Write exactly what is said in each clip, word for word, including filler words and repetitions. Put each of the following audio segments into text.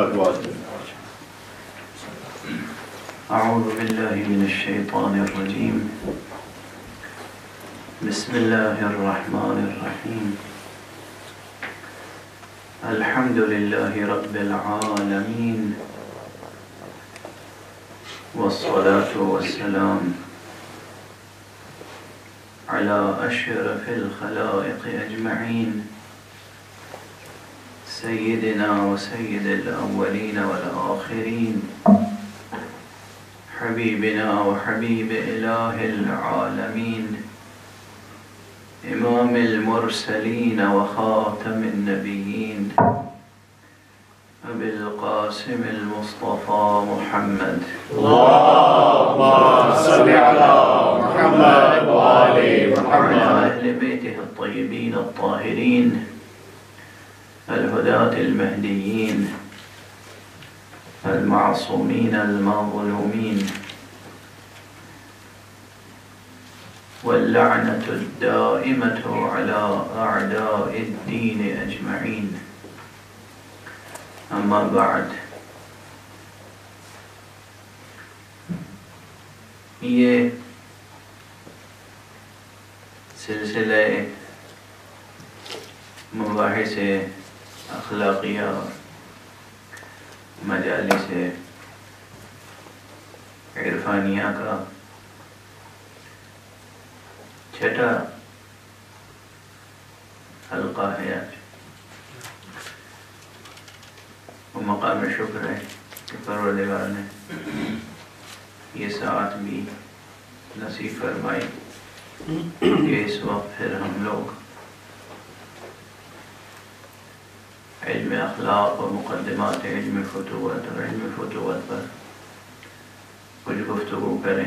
محمد وعلى أعوذ بالله من الشيطان الرجيم بسم الله الرحمن الرحيم الحمد لله رب العالمين والصلاة والسلام على أشرف الخلائق أجمعين سيدنا وسيد الأولين والآخرين حبيبنا وحبيب إله العالمين إمام المرسلين وخاتم النبيين أبي القاسم المصطفى محمد اللهم صل على محمد وآل محمد وعلى أهل بيته الطيبين الطاهرين الهداة المهديين المعصومين المظلومين واللعنة الدائمة على أعداء الدين أجمعين أما بعد یہ سلسلہ مباحث اخلاقیہ مجالس عرفانیہ کا چھٹا حلقہ ہے آج. وہ مقام شکر ہے کہ پروردگار نے یہ ساعت بھی نصیب فرمائی کہ اس وقت پھر ہم لوگ علم اخلاق و مقدمات علم فتوت اور علم فتوت پر کچھ گفتگو کریں.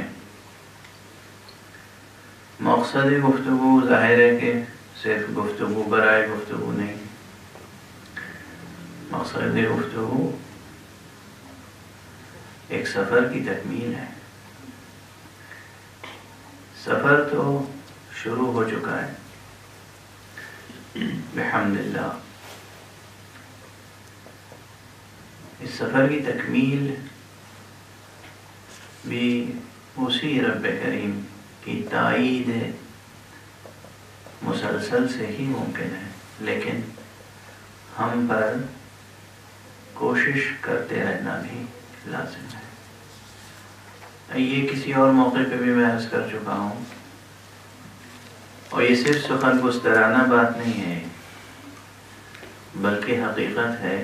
مقصد گفتگو ظاہر ہے کہ صرف گفتگو برائے گفتگو نہیں. مقصد گفتگو ایک سفر کی تکمیل ہے. سفر تو شروع ہو چکا ہے بحمد اللہ. اس سفر کی تکمیل بھی اسی رب کریم کی تائید مسلسل سے ہی ممکن ہے، لیکن ہم پر کوشش کرتے رہنا بھی لازم ہے. یہ کسی اور موقع پہ بھی میں عرض کر چکا ہوں، اور یہ صرف سخن گسترانہ بات نہیں ہے بلکہ حقیقت ہے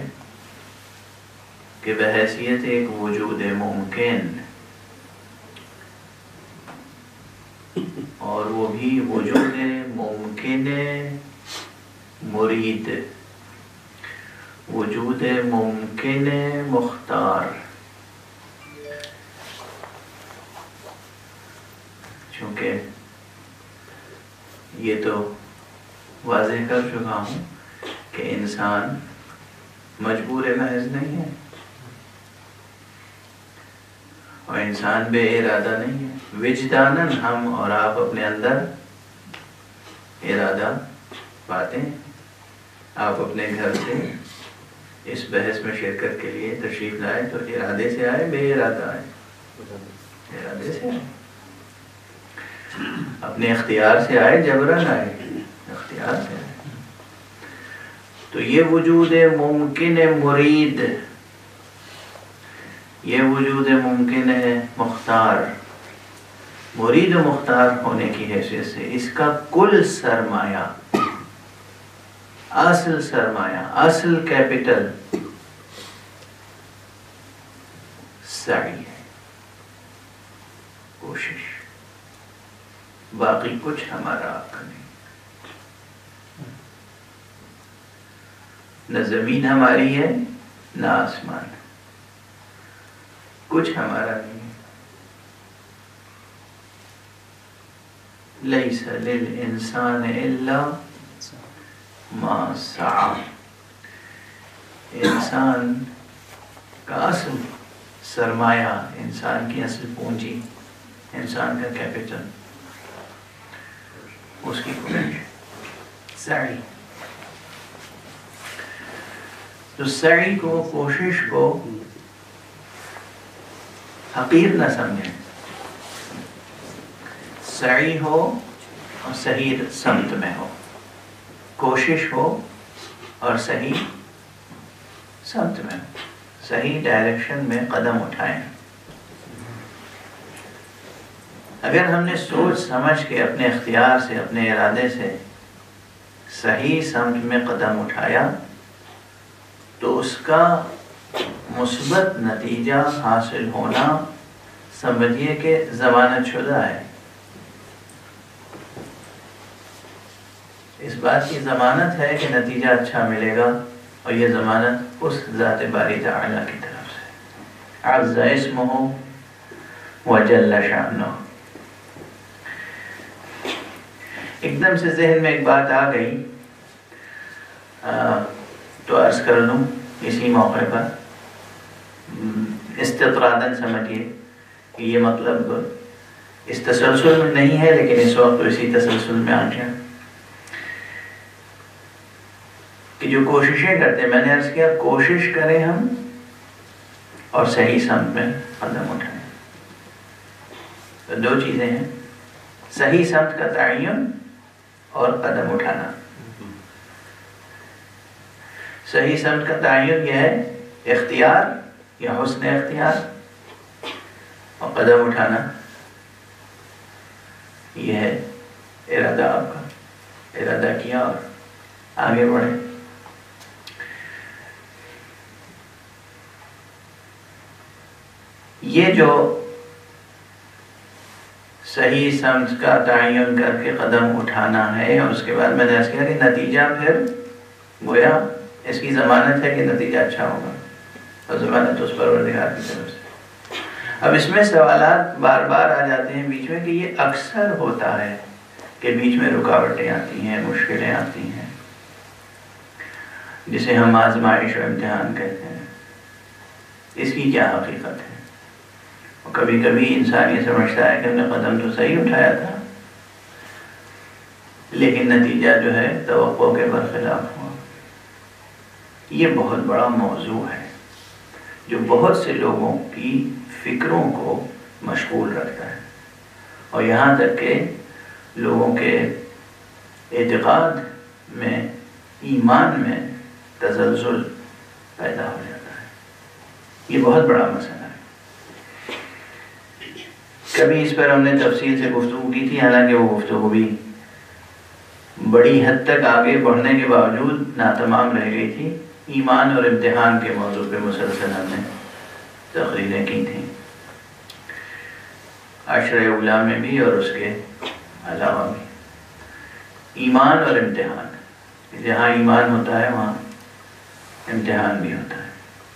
کہ بحیثیت ایک وجود ممکن، اور وہ بھی وجود ممکن مرید، وجود ممکن مختار. چونکہ یہ تو واضح کر چکا ہوں کہ انسان مجبور محض نہیں ہے اور انسان بے ارادہ نہیں ہے. وجداناً ہم اور آپ اپنے اندر ارادہ پاتے ہیں. آپ اپنے گھر سے اس بحث میں شرکت کے لیے تشریف لائے تو ارادے سے آئے بے ارادہ آئے؟ ارادے سے آئے. اپنے اختیار سے آئے جبراً آئے؟ اختیار سے آئے. تو یہ وجود ممکن مرید، یہ وجود ممکن مختار، مرید و مختار ہونے کی حیثیت سے اس کا کل سرمایہ، اصل سرمایہ، اصل کیپٹل سعی ہے، کوشش. باقی کچھ ہمارا آپ کا نہیں. نہ زمین ہماری ہے نہ آسمان، کچھ ہمارا نہیں ہے. لیس للانسان الا ما سعی. انسان کا اصل سرمایہ، انسان کی اصل پونجی، انسان کا کیپٹل، اس کی کوشش، سعی. تو سعی کو، کوشش کو حقیر نہ سمجھیں. سعی ہو اور صحیح سمت میں ہو، کوشش ہو اور صحیح سمت میں ہو، صحیح ڈائریکشن میں قدم اٹھائیں. اگر ہم نے سوچ سمجھ کے اپنے اختیار سے، اپنے ارادے سے صحیح سمت میں قدم اٹھایا تو اس کا مثبت نتیجہ حاصل ہونا سمجھیے کہ ضمانت شدہ ہے. اس بات کی ضمانت ہے کہ نتیجہ اچھا ملے گا، اور یہ ضمانت اس ذات باری تعالیٰ کی طرف سے. عز اسمہ وجل شانہ. ایک دم سے ذہن میں ایک بات آ گئی تو عرض کر لوں اسی موقع پر، استطراداً سمجھیے کہ یہ مطلب اس تسلسل میں نہیں ہے، لیکن اس وقت اسی تسلسل میں آ گیا کہ جو کوششیں کرتے ہیں، میں نے عرض کیا کوشش کریں ہم اور صحیح سمت میں قدم اٹھائیں. تو دو چیزیں ہیں، صحیح سمت کا تعین اور قدم اٹھانا. صحیح سمت کا تعین یہ ہے اختیار یا حسن اختیار، اور قدم اٹھانا یہ ہے ارادہ. آپ کا ارادہ کیا اور آگے بڑھے. یہ جو صحیح سمت کا تعین کر کے قدم اٹھانا ہے، اور اس کے بعد میں نے ایسا کیا کہ نتیجہ پھر گویا اس کی ضمانت ہے کہ نتیجہ اچھا ہوگا، اور ضمانت اس پروردگار کی طرف سے. اب اس میں سوالات بار بار آ جاتے ہیں بیچ میں کہ یہ اکثر ہوتا ہے کہ بیچ میں رکاوٹیں آتی ہیں، مشکلیں آتی ہیں، جسے ہم آزمائش و امتحان کہتے ہیں. اس کی کیا حقیقت ہے؟ اور کبھی کبھی انسان یہ سمجھتا ہے کہ ہم نے قدم تو صحیح اٹھایا تھا، لیکن نتیجہ جو ہے توقع کے برخلاف ہوا. یہ بہت بڑا موضوع ہے جو بہت سے لوگوں کی فکروں کو مشغول رکھتا ہے، اور یہاں تک کہ لوگوں کے اعتقاد میں، ایمان میں تزلزل پیدا ہو جاتا ہے. یہ بہت بڑا مسئلہ ہے. کبھی اس پر ہم نے تفصیل سے گفتگو کی تھی، حالانکہ وہ گفتگو بھی بڑی حد تک آگے بڑھنے کے باوجود ناتمام رہ گئی تھی. ایمان اور امتحان کے موضوع پہ مسلسل ہم نے تقریریں کی تھیں، عشرہ اولیٰ میں بھی اور اس کے علاوہ بھی. ایمان اور امتحان، جہاں ایمان ہوتا ہے وہاں امتحان بھی ہوتا ہے.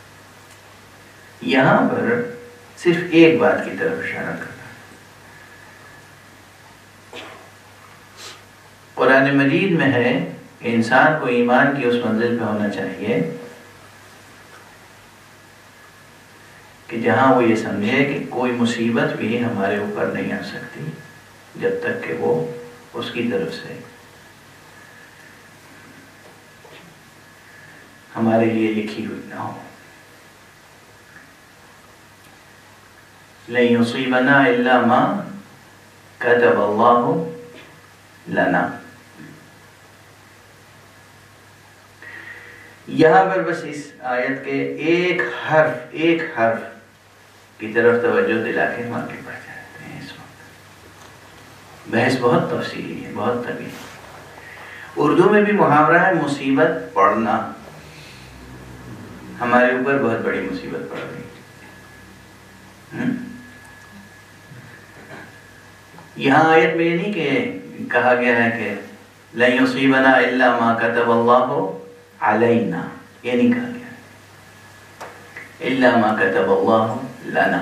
یہاں پر صرف ایک بات کی طرف اشارہ کرنا. قرآن مجید میں ہے کہ انسان کو ایمان کی اس منزل پہ ہونا چاہیے کہ جہاں وہ یہ سمجھے کہ کوئی مصیبت بھی ہمارے اوپر نہیں آ سکتی جب تک کہ وہ اس کی طرف سے ہمارے لیے لکھی ہوئی نہ ہو. لن يصيبنا الا ما كتب الله لنا. یہاں پر بس اس آیت کے ایک حرف ایک حرف کی طرف توجہ دلا کے ہم آگے بڑھ جاتے ہیں. اس وقت بحث بہت تفصیلی ہے، بہت طویل. اردو میں بھی محاورہ ہے مصیبت پڑنا. ہمارے اوپر بہت بڑی مصیبت پڑ گئی. یہاں آیت میں یہ نہیں کہ کہا گیا ہے کہ لن يصيبنا الا ما كتب الله علينا، یہ نہیں کہا گیا الا ما كتب الله لنا.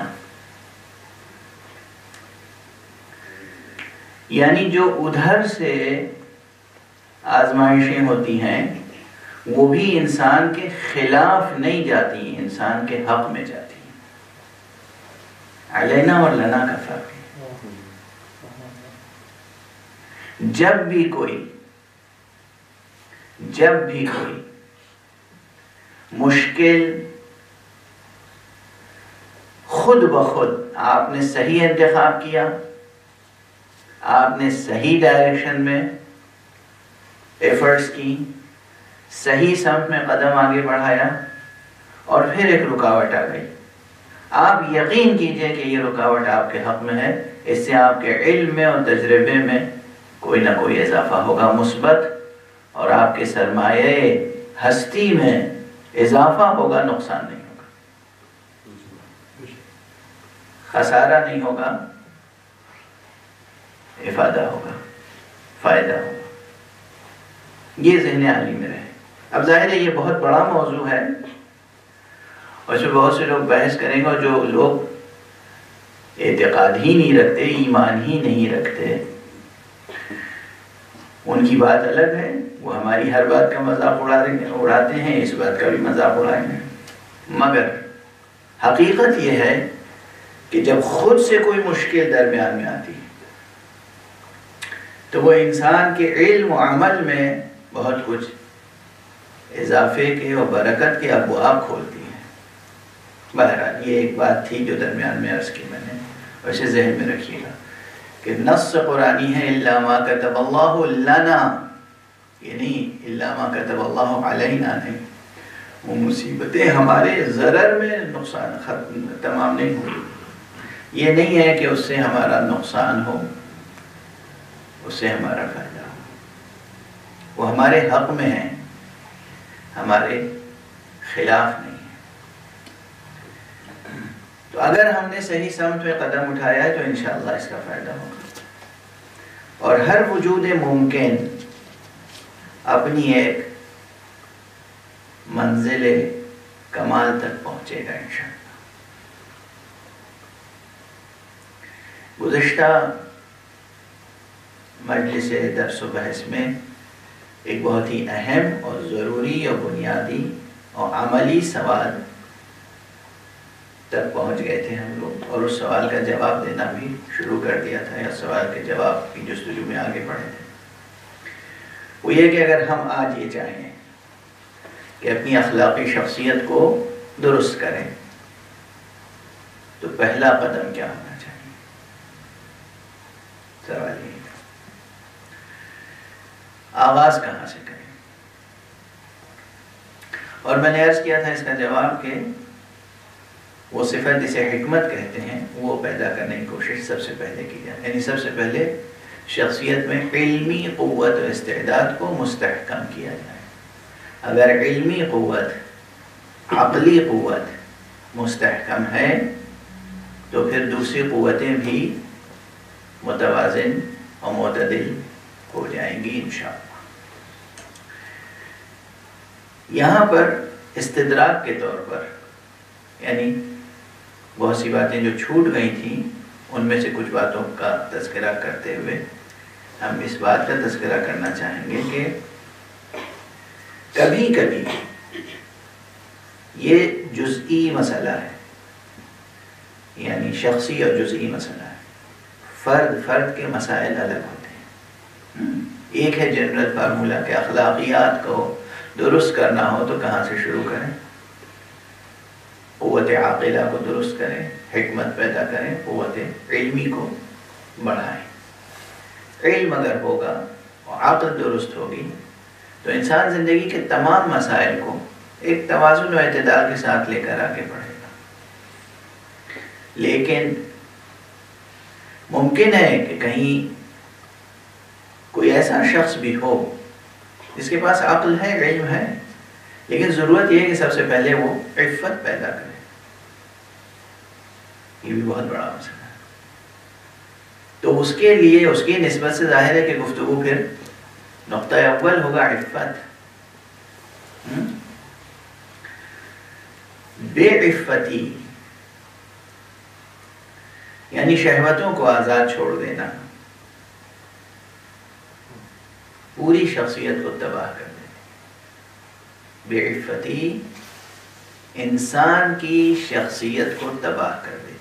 یعنی جو ادھر سے آزمائشیں ہوتی ہیں وہ بھی انسان کے خلاف نہیں جاتی، انسان کے حق میں جاتی ہیں. علینا اور لنا کا فرق ہے. جب بھی کوئی جب بھی کوئی مشکل خود بخود آپ نے صحیح انتخاب کیا، آپ نے صحیح ڈائریکشن میں ایفرٹس کی، صحیح سمت میں قدم آگے بڑھایا، اور پھر ایک رکاوٹ آ گئی. آپ یقین کیجئے کہ یہ رکاوٹ آپ کے حق میں ہے، اس سے آپ کے علم میں اور تجربے میں کوئی نہ کوئی اضافہ ہوگا مثبت، اور آپ کے سرمایہ ہستی میں اضافہ ہوگا، نقصان نہیں ہوگا، خسارہ نہیں ہوگا، افادہ ہوگا، فائدہ ہوگا. یہ ذہن عالی میں رہے. اب ظاہر ہے یہ بہت بڑا موضوع ہے، اور اس میں بہت سے لوگ بحث کریں گے، اور جو لوگ اعتقاد ہی نہیں رکھتے، ایمان ہی نہیں رکھتے، ان کی بات الگ ہے. وہ ہماری ہر بات کا مذاق اڑا دیں گے، اڑاتے ہیں، اس بات کا بھی مذاق اڑائیں گے. مگر حقیقت یہ ہے کہ جب خود سے کوئی مشکل درمیان میں آتی ہے تو وہ انسان کے علم و عمل میں بہت کچھ اضافے کے اور برکت کے ابواب کھولتی ہے. بہرحال یہ ایک بات تھی جو درمیان میں عرض کی میں نے، ویسے ذہن میں رکھیے گا کہ نص قرآنی ہے الا ما کتب اللہ لنا، یہ نہیں الا ما کتب اللہ علینا نہیں. وہ مصیبتیں ہمارے ضرر میں نقصان ختم تمام نہیں ہوئی. یہ نہیں ہے کہ اس سے ہمارا نقصان ہو، اس سے ہمارا فائدہ ہو. وہ ہمارے حق میں ہے، ہمارے خلاف نہیں ہے. تو اگر ہم نے صحیح سمت میں قدم اٹھایا ہے تو انشاءاللہ اس کا فائدہ ہوگا. اور ہر وجود ممکن اپنی ایک منزل کمال تک پہنچے گا انشاءاللہ. گزشتہ مجلس درس و بحث میں ایک بہت ہی اہم اور ضروری اور بنیادی اور عملی سوال تک پہنچ گئے تھے ہم لوگ، اور اس سوال کا جواب دینا بھی شروع کر دیا تھا، یا سوال کے جواب کی جستجو میں آگے بڑھے تھے. وہ یہ کہ اگر ہم آج یہ چاہیں کہ اپنی اخلاقی شخصیت کو درست کریں تو پہلا قدم کیا ہونا چاہیے؟ سوال یہ آغاز کہاں سے کریں؟ اور میں نے عرض کیا تھا اس کا جواب کہ وہ صفت جسے حکمت کہتے ہیں وہ پیدا کرنے کی کوشش سب سے پہلے کی جائے. یعنی سب سے پہلے شخصیت میں علمی قوت و استعداد کو مستحکم کیا جائے. اگر علمی قوت، عقلی قوت مستحکم ہے تو پھر دوسری قوتیں بھی متوازن اور معتدل ہو جائیں گی انشاءاللہ. یہاں پر استدراک کے طور پر، یعنی بہت سی باتیں جو چھوٹ گئی تھیں ان میں سے کچھ باتوں کا تذکرہ کرتے ہوئے ہم اس بات کا تذکرہ کرنا چاہیں گے کہ کبھی کبھی یہ جزئی مسئلہ ہے، یعنی شخصی اور جزئی مسئلہ ہے. فرد فرد کے مسائل الگ ہوتے ہیں. ایک ہے جنرل فارمولا کہ اخلاقیات کو درست کرنا ہو تو کہاں سے شروع کریں؟ قوت عاقلہ کو درست کریں، حکمت پیدا کریں، قوت علمی کو بڑھائیں. علم اگر ہوگا اور عقل درست ہوگی تو انسان زندگی کے تمام مسائل کو ایک توازن و اعتدال کے ساتھ لے کر آگے بڑھے گا. لیکن ممکن ہے کہ کہیں کوئی ایسا شخص بھی ہو جس کے پاس عقل ہے، علم ہے، لیکن ضرورت یہ ہے کہ سب سے پہلے وہ عفت پیدا کرے. یہ بھی بہت بڑا مسئلہ ہے. تو اس کے لیے اس کی نسبت سے ظاہر ہے کہ گفتگو پھر نقطہ اول ہوگا عفت. بے عفتی یعنی شہوتوں کو آزاد چھوڑ دینا پوری شخصیت کو تباہ کر دیتی. بے عفتی انسان کی شخصیت کو تباہ کر دیتی.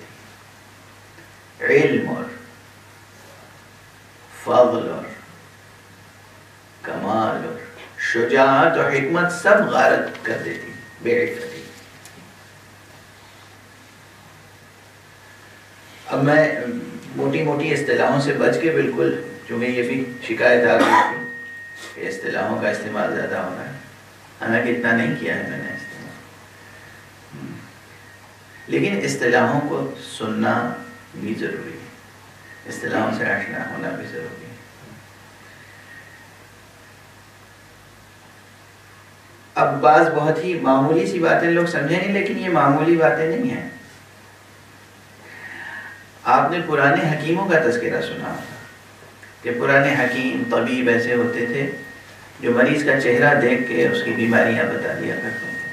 علم اور فضل اور کمال اور شجاعت اور حکمت سب غارت کر دیتی، بے عفتی. اب میں موٹی موٹی اصطلاحوں سے بچ کے بالکل، چونکہ یہ بھی شکایت آ گئی تھی کہ اصطلاحوں کا استعمال زیادہ ہو رہا ہے، حالانکہ اتنا نہیں کیا ہے میں نے استعمال، لیکن اصطلاحوں کو سننا بھی ضروری ہے، اصطلاحوں سے آشنا ہونا بھی ضروری ہے. اب بعض بہت ہی معمولی سی باتیں لوگ سمجھیں گے، لیکن یہ معمولی باتیں نہیں ہیں. آپ نے پرانے حکیموں کا تذکرہ سنا کہ پرانے حکیم طبیب ایسے ہوتے تھے جو مریض کا چہرہ دیکھ کے اس کی بیماریاں بتا دیا کرتے تھے.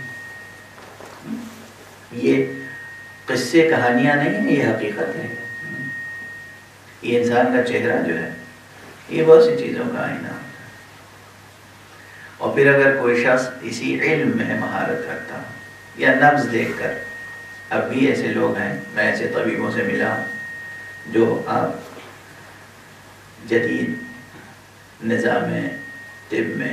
یہ قصے کہانیاں نہیں ہیں، یہ حقیقت ہے. یہ انسان کا چہرہ جو ہے یہ بہت سی چیزوں کا آئینہ ہوتا ہے. اور پھر اگر کوئی شخص اسی علم میں مہارت رکھتا ہو یا نبض دیکھ کر، اب بھی ایسے لوگ ہیں، میں ایسے طبیبوں سے ملا ہوں جو آپ جدید نظام طب میں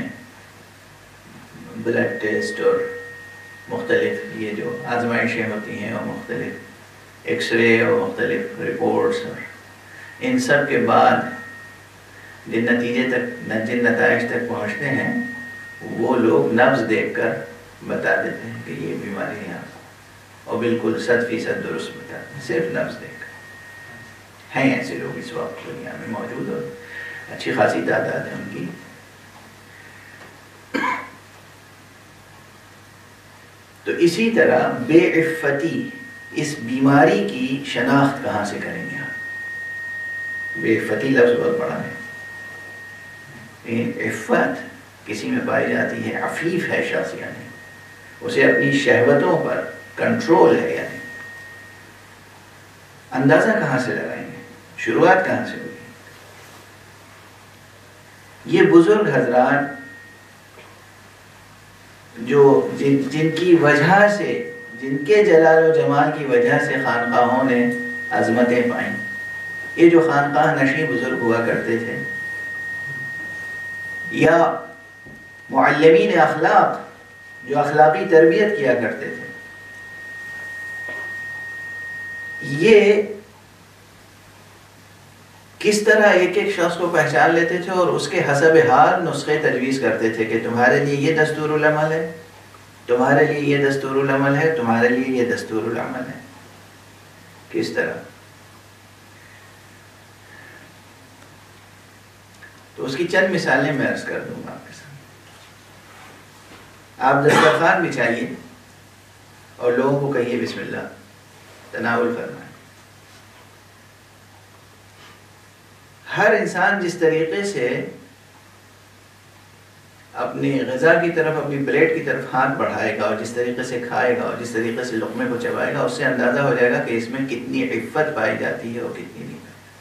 بلڈ ٹیسٹ اور مختلف یہ جو آزمائشیں ہوتی ہیں اور مختلف ایکس رے اور مختلف رپورٹس اور ان سب کے بعد جن نتیجے تک جن نتائج تک پہنچتے ہیں وہ لوگ نبض دیکھ کر بتا دیتے ہیں کہ یہ بیماری ہے، اور بالکل صد فیصد درست بتاتے ہیں صرف نبض دیکھ کر. ہیں ایسے لوگ اس وقت دنیا میں موجود اور اچھی خاصی تعداد ہے ان کی. تو اسی طرح بے عفتی، اس بیماری کی شناخت کہاں سے کریں گے آپ؟ بے عفتی لفظ بہت بڑا ہے. عفت کسی میں پائی جاتی ہے، عفیف ہے شخص، یعنی اسے اپنی شہوتوں پر کنٹرول ہے. یعنی اندازہ کہاں سے لگائیں گے، شروعات کہاں سے ہوگی؟ یہ بزرگ حضرات جو جن جن کی وجہ سے، جن کے جلال و جمال کی وجہ سے خانقاہوں نے عظمتیں پائیں، یہ جو خانقاہ نشیں بزرگ ہوا کرتے تھے یا معلمین اخلاق جو اخلاقی تربیت کیا کرتے تھے، یہ کس طرح ایک ایک شخص کو پہچان لیتے تھے اور اس کے حسب حال نسخے تجویز کرتے تھے کہ تمہارے لیے یہ دستور العمل ہے، تمہارے لیے یہ دستور العمل ہے، تمہارے لیے یہ دستور العمل ہے. کس طرح؟ تو اس کی چند مثالیں میں عرض کر دوں گا آپ کے ساتھ. آپ دسترخوان بچھائیے اور لوگوں کو کہیے بسم اللہ، تناول فرمائیں. ہر انسان جس طریقے سے اپنی غذا کی طرف، اپنی پلیٹ کی طرف ہاتھ بڑھائے گا اور جس طریقے سے کھائے گا اور جس طریقے سے لقمے کو چبائے گا، اس سے اندازہ ہو جائے گا کہ اس میں کتنی عفت پائی جاتی ہے اور کتنی نہیں.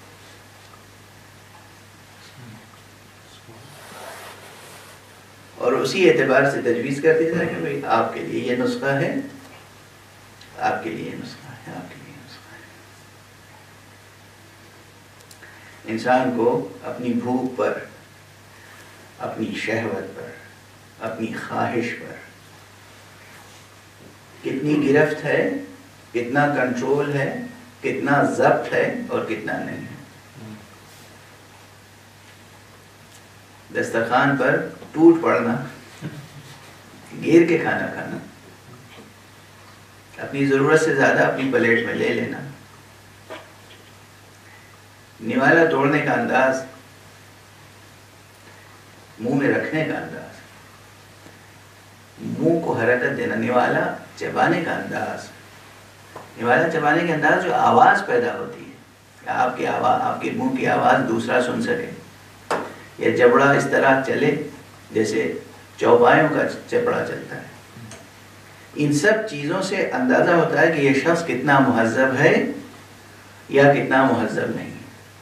اور اسی اعتبار سے تجویز کر دی جائے کہ بھائی آپ کے لیے یہ نسخہ ہے، آپ کے لیے یہ نسخہ ہے، آپ کے لیے یہ نسخہ ہے. انسان کو اپنی بھوک پر، اپنی شہوت پر، اپنی خواہش پر کتنی گرفت ہے، کتنا کنٹرول ہے، کتنا ضبط ہے اور کتنا نہیں ہے. دسترخوان پر ٹوٹ پڑنا، گیر کے کھانا کھانا، اپنی ضرورت سے زیادہ اپنی پلیٹ میں لے لینا، نوالا توڑنے کا انداز، منہ میں رکھنے کا انداز، منہ کو حرکت دینا، نوالا چبانے کا انداز، نوالا چبانے کے انداز جو آواز پیدا ہوتی ہے کہ آپ کی آواز، آپ کے منہ کی آواز دوسرا سن سکے، یا جبڑا اس طرح چلے جیسے چوپایوں کا چپڑا چلتا ہے. ان سب چیزوں سے اندازہ ہوتا ہے کہ یہ شخص کتنا مہذب ہے یا کتنا مہذب نہیں.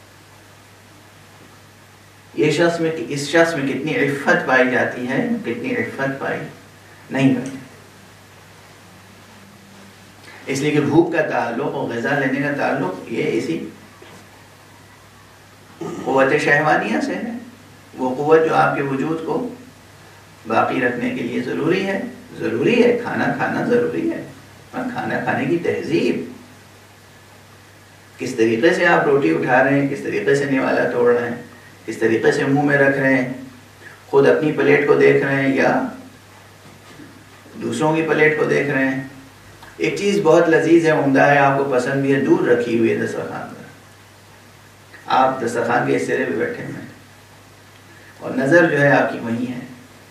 یہ شخص میں، اس شخص میں کتنی عفت پائی جاتی ہے، کتنی عفت پائی نہیں پائی. اس لیے کہ بھوک کا تعلق اور غذا لینے کا تعلق یہ اسی قوت شہوانیہ سے ہے. وہ قوت جو آپ کے وجود کو باقی رکھنے کے لیے ضروری ہے ضروری ہے کھانا کھانا ضروری ہے، اور کھانا کھانے کی تہذیب، کس طریقے سے آپ روٹی اٹھا رہے ہیں، کس طریقے سے نوالا توڑ رہے ہیں، کس طریقے سے منہ میں رکھ رہے ہیں، خود اپنی پلیٹ کو دیکھ رہے ہیں یا دوسروں کی پلیٹ کو دیکھ رہے ہیں۔ ایک چیز بہت لذیذ ہے، عمدہ ہے، آپ کو پسند بھی ہے، دور رکھی ہوئی ہے دسترخوان پر، آپ دسترخوان کے اس سرے پہ بیٹھے ہوئے ہیں اور نظر جو ہے آپ کی وہیں ہے۔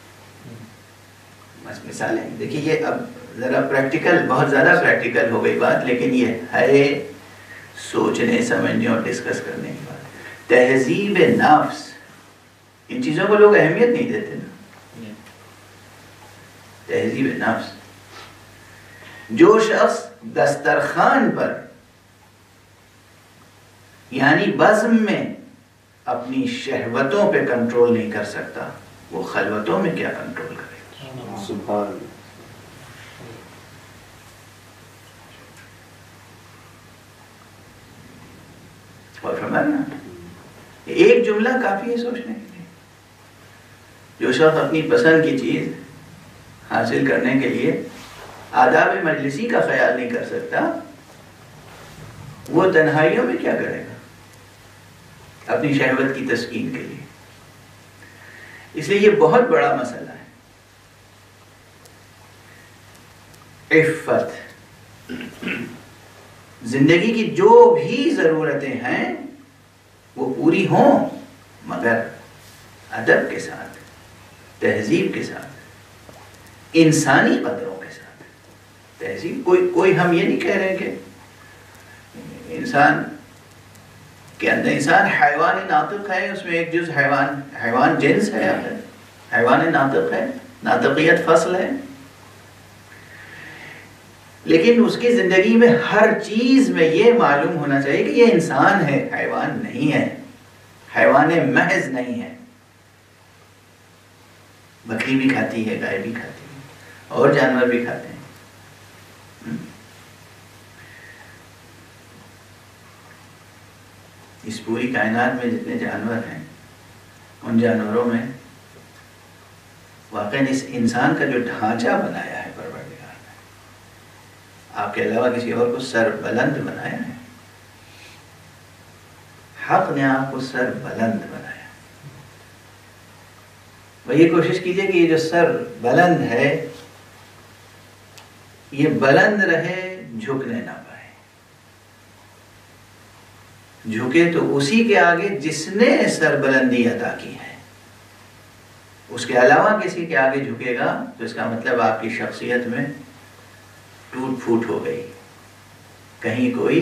بس مثالیں دیکھیے، یہ اب ذرا پریکٹیکل، بہت زیادہ پریکٹیکل ہو گئی بات، لیکن یہ ہے سوچنے سمجھنے اور ڈسکس کرنے کی بات۔ تہذیب نفس، ان چیزوں کو لوگ اہمیت نہیں دیتے نا۔ تہذیب نفس، جو شخص دسترخوان پر یعنی بزم میں اپنی شہوتوں پہ کنٹرول نہیں کر سکتا، وہ خلوتوں میں کیا کنٹرول کرے گا؟ سبحان اللہ۔ اور فرمانا ایک جملہ کافی ہے سوچنے کے لیے، جو شخص اپنی پسند کی چیز حاصل کرنے کے لیے آداب مجلسی کا خیال نہیں کر سکتا، وہ تنہائیوں میں کیا کرے گا اپنی شہوت کی تسکین کے لیے؟ اس لیے یہ بہت بڑا مسئلہ ہے۔ عفت، زندگی کی جو بھی ضرورتیں ہیں وہ پوری ہوں، مگر ادب کے ساتھ، تہذیب کے ساتھ، انسانی قدروں کے ساتھ۔ تہذیب کوئی کوئی ہم یہ نہیں کہہ رہے کہ انسان کے اندر، انسان حیوان ناطق ہے، اس میں ایک جز حیوان حیوان جنس ہے، حیوان ناطق ہے، ناطقیت فصل ہے، لیکن اس کی زندگی میں ہر چیز میں یہ معلوم ہونا چاہیے کہ یہ انسان ہے، حیوان نہیں ہے، حیوان محض نہیں ہے۔ بکری بھی کھاتی ہے، گائے بھی کھاتی ہے، اور جانور بھی کھاتے ہیں۔ اس پوری کائنات میں جتنے جانور ہیں، ان جانوروں میں واقعی اس انسان کا جو ڈھانچہ بنایا ہے پروردگار نے، آپ کے علاوہ کسی اور کو سر بلند بنایا ہے، حق نے آپ کو سر بلند بنایا۔ وہ یہ کوشش کیجئے کہ یہ جو سر بلند ہے یہ بلند رہے، جھکنے نہ پائے۔ جھکے تو اسی کے آگے جس نے سر بلندی عطا کی ہے، اس کے علاوہ کسی کے آگے جھکے گا تو اس کا مطلب آپ کی شخصیت میں ٹوٹ پھوٹ ہو گئی، کہیں کوئی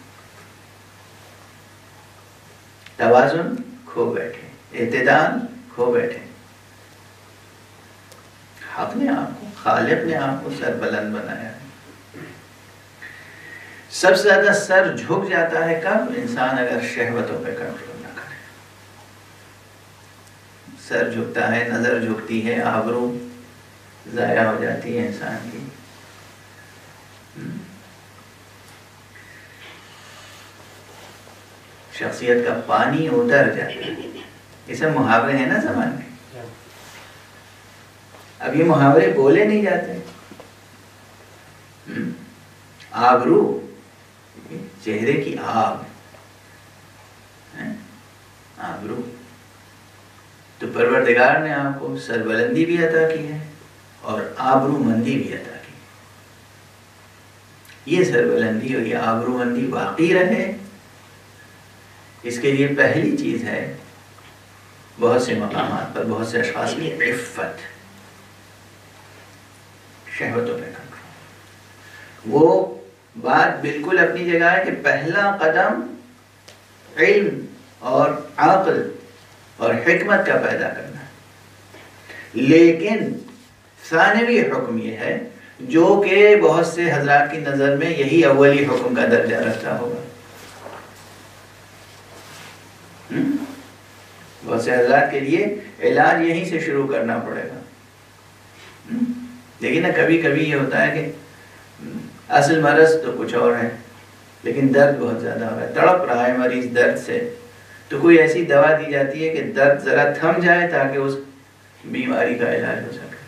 توازن کھو بیٹھے، اعتدال کھو بیٹھے۔ حق نے آپ کو، خالق نے آپ کو سر بلند بنایا ہے۔ سب سے زیادہ سر جھک جاتا ہے کب؟ انسان اگر شہوتوں پہ کنٹرول نہ کرے۔ سر جھکتا ہے، نظر جھکتی ہے، آبرو ضائع ہو جاتی ہے انسان کی۔ شخصیت کا پانی اتر جاتا ہے۔ یہ سب محاورے ہیں نا زبان کے۔ اب یہ محاورے بولے نہیں جاتے۔ آبرو، چہرے کی آب، آبرو، تو پروردگار نے آپ کو سربلندی بھی عطا کی ہے اور آبرو مندی بھی عطا کی۔ یہ سربلندی اور یہ آبرو مندی باقی رہے، اس کے لیے پہلی چیز ہے بہت سے مقامات پر، بہت سے اشخاص کی عفت، شہوتوں پہ کنٹرول۔ وہ بات بالکل اپنی جگہ ہے کہ پہلا قدم علم اور عقل اور حکمت کا پیدا کرنا ہے، لیکن ثانوی حکم یہ ہے جو کہ بہت سے حضرات کی نظر میں یہی اولی حکم کا درجہ رکھتا ہوگا۔ بہت سے حضرات کے لیے علاج یہیں سے شروع کرنا پڑے گا، لیکن کبھی کبھی یہ ہوتا ہے کہ اصل مرض تو کچھ اور ہے لیکن درد بہت زیادہ ہو رہا ہے، تڑپ رہا ہے مریض درد سے، تو کوئی ایسی دوا دی جاتی ہے کہ درد ذرا تھم جائے تاکہ اس بیماری کا علاج ہو سکے.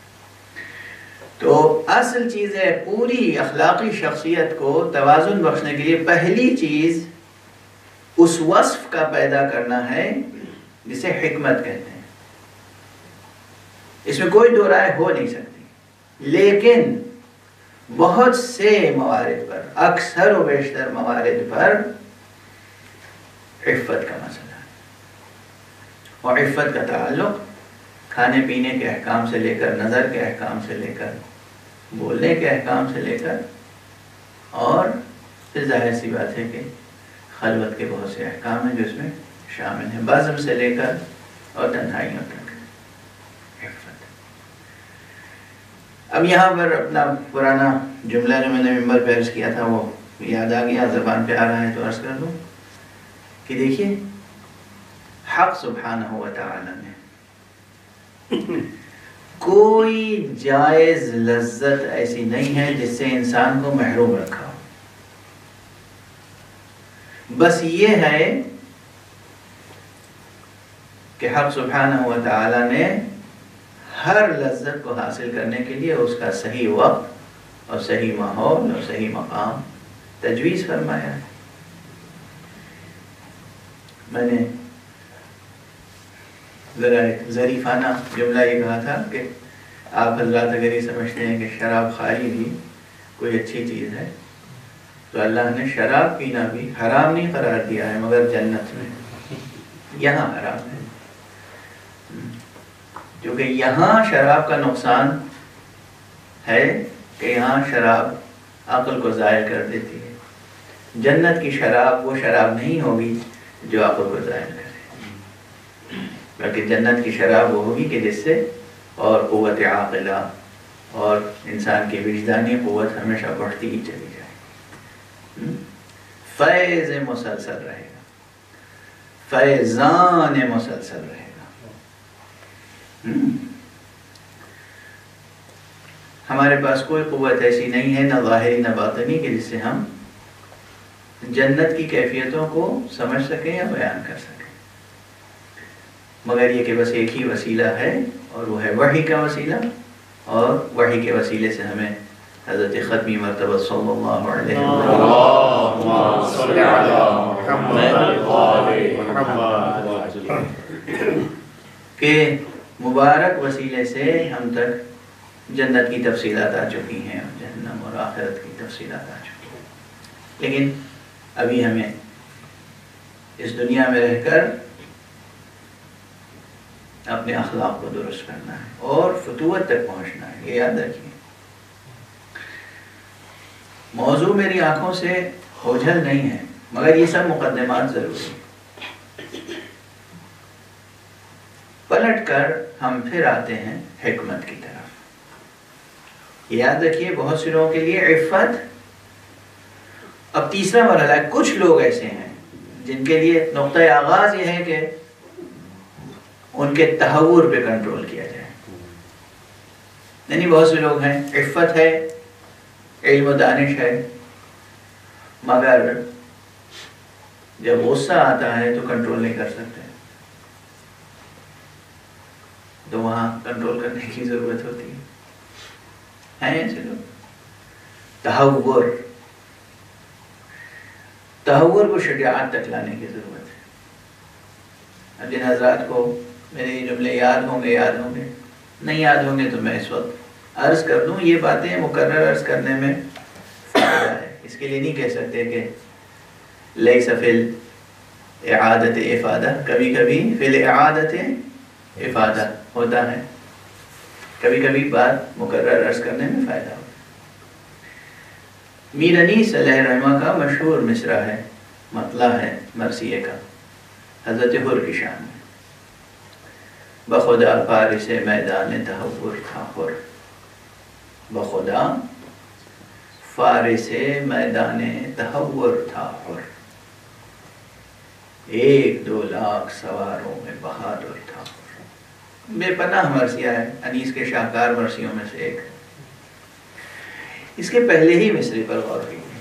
تو اصل چیز ہے پوری اخلاقی شخصیت کو توازن بخشنے کے لیے پہلی چیز اس وصف کا پیدا کرنا ہے جسے حکمت کہتے ہیں. اس میں کوئی دو رائے ہو نہیں سکتی. لیکن بہت سے موارد پر، اکثر و بیشتر موارد پر عفت کا مسئلہ ہے، اور عفت کا تعلق کھانے پینے کے احکام سے لے کر، نظر کے احکام سے لے کر، بولنے کے احکام سے لے کر، اور پھر ظاہر سی بات ہے کہ خلوت کے بہت سے احکام ہیں جو اس میں شامل ہیں، بزم سے لے کر اور تنہائیوں تک. عفت. اب یہاں پر اپنا پرانا جملہ جو میں نے ممبر پہ عرض کیا تھا وہ یاد آ گیا، زبان پہ آ رہا ہے تو عرض کر دوں کہ دیکھیے حق سبحانہ و تعالی نے کوئی جائز لذت ایسی نہیں ہے جس سے انسان کو محروم رکھا ہو. بس یہ ہے کہ حق سبحانہ و تعالی نے ہر لذت کو حاصل کرنے کے لیے اس کا صحیح وقت اور صحیح ماحول اور صحیح مقام تجویز فرمایا ہے. میں نے ذرا ایک ظریفانہ جملہ یہ کہا تھا کہ آپ حضرات اگر یہ سمجھتے ہیں کہ شراب خاری بھی کوئی اچھی چیز ہے تو اللہ نے شراب پینا بھی حرام نہیں قرار دیا ہے، مگر جنت میں یہاں حرام ہے. کیونکہ یہاں شراب کا نقصان ہے کہ یہاں شراب عقل کو زائل کر دیتی ہے. جنت کی شراب وہ شراب نہیں ہوگی جو عقل کو زائل کرے، بلکہ جنت کی شراب وہ ہوگی کہ جس سے اور قوت عاقلہ اور انسان کی وجدانی قوت ہمیشہ بڑھتی ہی چلی جائے. فیض مسلسل رہے گا، فیضان مسلسل رہے گا. ہمارے پاس کوئی قوت ایسی نہیں ہے، نہ ظاہری نہ باطنی، کہ جس سے ہم جنت کی کیفیتوں کو سمجھ سکیں یا بیان کر سکیں، مگر یہ کہ بس ایک ہی وسیلہ ہے اور وہ ہے وحی کا وسیلہ، اور وحی کے وسیلے سے ہمیں حضرت ختمی مرتبہ صلی اللہ علیہ وسلم کے مبارک وسیلے سے ہم تک جنت کی تفصیلات آ چکی ہیں اور جہنم اور آخرت کی تفصیلات آ چکی ہیں. لیکن ابھی ہمیں اس دنیا میں رہ کر اپنے اخلاق کو درست کرنا ہے اور فتوت تک پہنچنا ہے. یہ یاد رکھیے، موضوع میری آنکھوں سے اوجھل نہیں ہے، مگر یہ سب مقدمات ضروری ہیں. پلٹ کر ہم پھر آتے ہیں حکمت کی طرف. یاد رکھیے بہت سے لوگوں کے لیے عفت اب تیسرا مرحلہ ہے. کچھ لوگ ایسے ہیں جن کے لیے نقطۂ آغاز یہ ہے کہ ان کے تہور پہ کنٹرول کیا جائے. یعنی بہت سے لوگ ہیں عفت ہے، علم و دانش ہے، مگر جب غصہ آتا ہے تو کنٹرول نہیں کر سکتے، تو وہاں کنٹرول کرنے کی ضرورت ہوتی ہے. ہیں ایسے لوگ. تہور تہور کو شجاعت تک لانے کی ضرورت ہے. اب جن حضرات کو میرے یہ جملے یاد ہوں گے یاد ہوں گے نہیں یاد ہوں گے تو میں اس وقت عرض کر دوں. یہ باتیں مقرر عرض کرنے میں فائدہ ہے. اس کے لیے نہیں کہہ سکتے کہ لیس فی الاعادت افادہ، کبھی کبھی فی الاعادت افادہ ہوتا ہے، کبھی کبھی بات مقرر عرض کرنے میں فائدہ ہوتا ہے. میر انیس علیہ الرحمہ کا مشہور مصرع ہے، مطلع ہے مرثیے کا، حضرت حر کی شان میں. بخدا فارس میدان تہور تھا حر، بخدا فارس میدان تہور تھا حر، ایک دو لاکھ سواروں میں بہادر تھا. بے پناہ مرثیہ ہے، انیس کے شاہکار مرثیوں میں سے ایک. اس کے پہلے ہی مصرے پر غور کیجیے.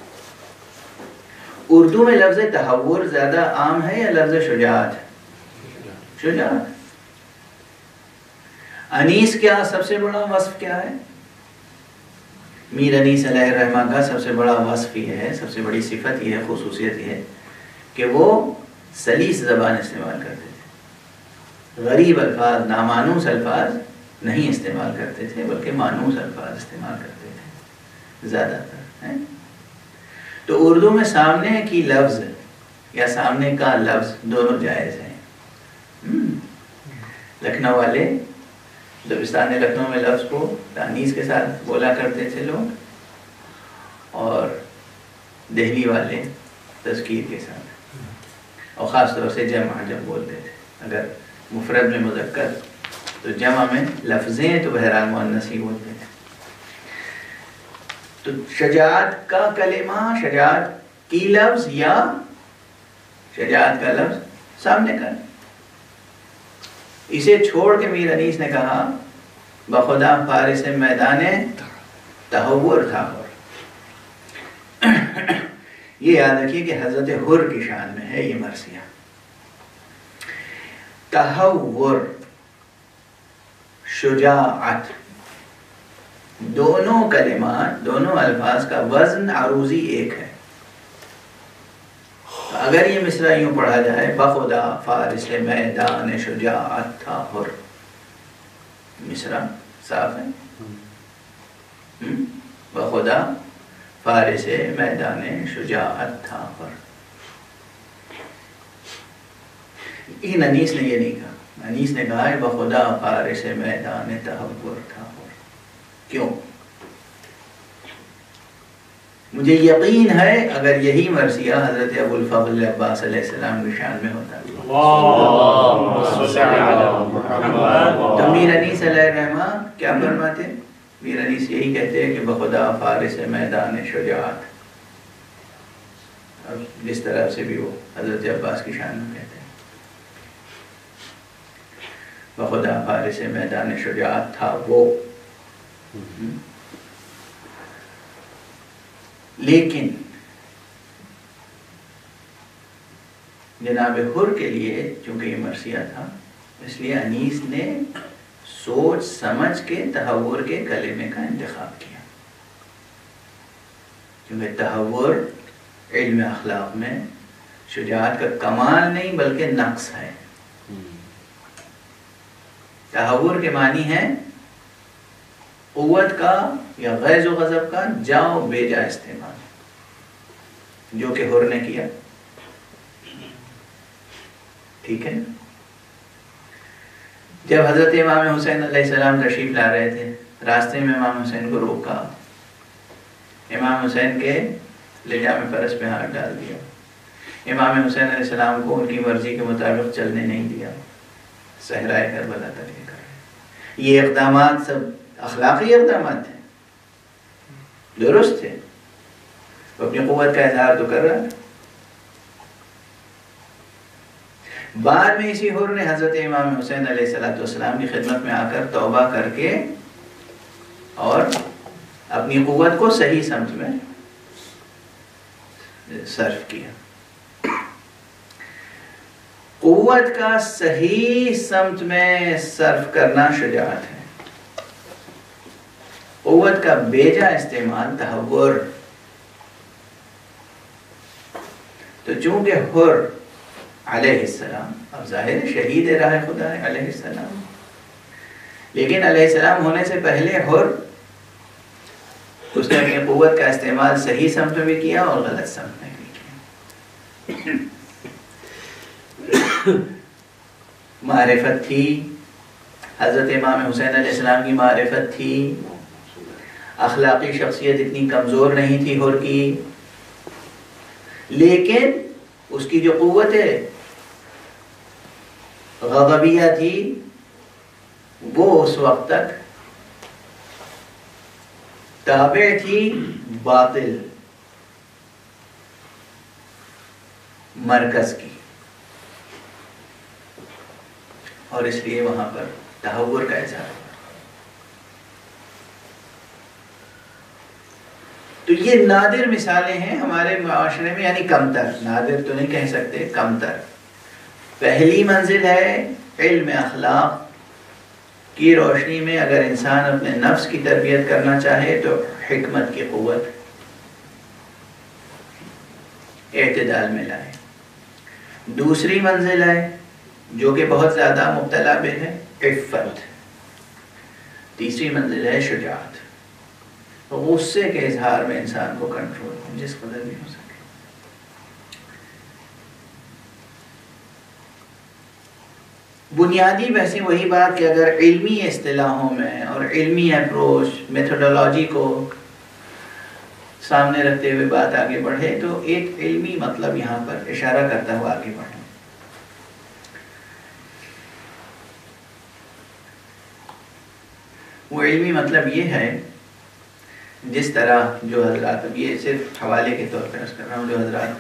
اردو میں لفظ تہور زیادہ عام ہے یا لفظ شجاعت؟ شجاعت. انیس کیا سب سے بڑا وصف کیا ہے؟ میر انیس علیہ الرحمہ کا سب سے بڑا وصف یہ ہے، سب سے بڑی صفت یہ ہے، خصوصیت یہ ہے کہ وہ سلیس زبان استعمال کرتے تھے، غریب الفاظ، نامانوس الفاظ نہیں استعمال کرتے تھے، بلکہ مانوس الفاظ استعمال کرتے تھے زیادہ تر. تو اردو میں سامنے کی لفظ یا سامنے کا لفظ دونوں جائز ہیں. لکھنؤ والے دبستان لکھنؤ میں لفظ کو تانیث کے ساتھ بولا کرتے تھے لوگ، اور دہلی والے تذکیر کے ساتھ، اور خاص طور سے جمع جب بولتے تھے. اگر مفرد میں مذکر تو جمع میں لفظیں تو بہرحال مؤنث ہی بولتے تھے. تو شجاعت کا کلمہ، شجاعت کی لفظ یا شجاعت کا لفظ سامنے کا، اسے چھوڑ کے میر انیس نے کہا بخدا فارس میدان تہور تھا. اور یہ یاد رکھیے کہ حضرت حر کی شان میں ہے یہ مرثیہ. تہور، شجاعت، دونوں کلمات، دونوں الفاظ کا وزن عروضی ایک ہے. اگر یہ مصرع یوں پڑھا جائے بخدا فارس میدان شجاعت تھا حر، مصرع صاف ہے، بخدا فارس میدان شجاعت تھا حر. لیکن انیس نے یہ نہیں کہا، انیس نے کہا ہے بخدا فارس میدان تہور تھا حر. کیوں؟ مجھے یقین ہے اگر یہی مرثیہ حضرت ابو الفضل عباس علیہ السلام کی شان میں ہوتا تو میر انیس علیہ الرحمہ کیا فرماتے؟ میر انیس یہی کہتے ہیں کہ بخدا فارس میدان شجاعت، اب جس طرح سے بھی وہ حضرت عباس کی شان میں کہتے ہیں بخدا فارس میدان شجاعت تھا وہ. لیکن جناب حر کے لیے چونکہ یہ مرثیہ تھا، اس لیے انیس نے سوچ سمجھ کے تہور کے کلمے کا انتخاب کیا، کیونکہ تہور علم اخلاق میں شجاعت کا کمال نہیں بلکہ نقص ہے. تہور کے معنی ہے قوت کا یا غیظ و غضب کا جا و بے جا استعمال، جو کہ حر نے کیا. ٹھیک ہے. جب حضرت امام حسین علیہ السلام تشریف لا رہے تھے، راستے میں امام حسین کو روکا، امام حسین کے لجام فرس پہ ہاتھ ڈال دیا، امام حسین علیہ السلام کو ان کی مرضی کے مطابق چلنے نہیں دیا، صحرائے کربلا تک لے کر. یہ اقدامات سب اخلاقی اقدامات ہیں، درست ہے، وہ اپنی قوت کا اظہار تو کر رہا ہے. بعد میں اسی حر نے حضرت امام حسین علیہ السلام کی خدمت میں آ کر توبہ کر کے اور اپنی قوت کو صحیح سمت میں صرف کیا. قوت کا صحیح سمت میں صرف کرنا شجاعت ہے، قوت کا بیجا استعمال تہور. تو چونکہ حر علیہ السلام، اب ظاہر شہید راہ خدا ہے علیہ السلام، لیکن علیہ السلام ہونے سے پہلے حر اس نے اپنی قوت کا استعمال صحیح سمت میں بھی کیا اور غلط سمت میں بھی کیا. معرفت تھی، حضرت امام حسین علیہ السلام کی معرفت تھی، اخلاقی شخصیت اتنی کمزور نہیں تھی حر کی، لیکن اس کی جو قوت غضبیہ تھی وہ اس وقت تک تابع تھی باطل مرکز کی، اور اس لیے وہاں پر تہور کا اظہار ہوا. تو یہ نادر مثالیں ہیں ہمارے معاشرے میں، یعنی کمتر، نادر تو نہیں کہہ سکتے، کمتر. پہلی منزل ہے علم اخلاق کی روشنی میں اگر انسان اپنے نفس کی تربیت کرنا چاہے تو حکمت کی قوت اعتدال میں لائے. دوسری منزل ہے جو کہ بہت زیادہ مبتلا بے ہے عفت. تیسری منزل ہے شجاعت. غصے کے اظہار میں انسان کو کنٹرول ہو جس قدر بھی ہو سکے. بنیادی ویسے وہی بات کہ اگر علمی اصطلاحوں میں اور علمی اپروچ میتھڈولوجی کو سامنے رکھتے ہوئے بات آگے بڑھے تو ایک علمی مطلب یہاں پر اشارہ کرتا ہوا آگے بڑھے. وہ علمی مطلب یہ ہے جس طرح جو حضرات، اب یہ صرف حوالے کے طور پر عرض کر رہا ہوں، جو حضرات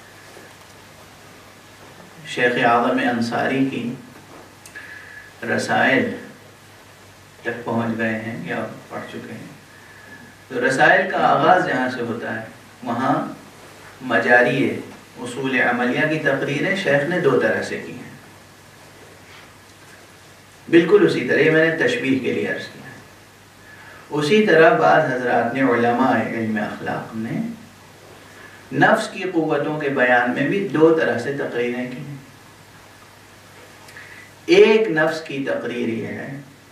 شیخ اعظم انصاری کی رسائل تک پہنچ گئے ہیں یا پڑھ چکے ہیں، تو رسائل کا آغاز جہاں سے ہوتا ہے وہاں مجاری اصول عملیہ کی تقریریں شیخ نے دو طرح سے کی ہیں. بالکل اسی طرح، یہ میں نے تشبیہ کے لیے عرض کیا. اسی طرح بعض حضرات نے علماء علم اخلاق نے نفس کی قوتوں کے بیان میں بھی دو طرح سے تقریریں کی ہیں. ایک نفس کی تقریر یہ ہے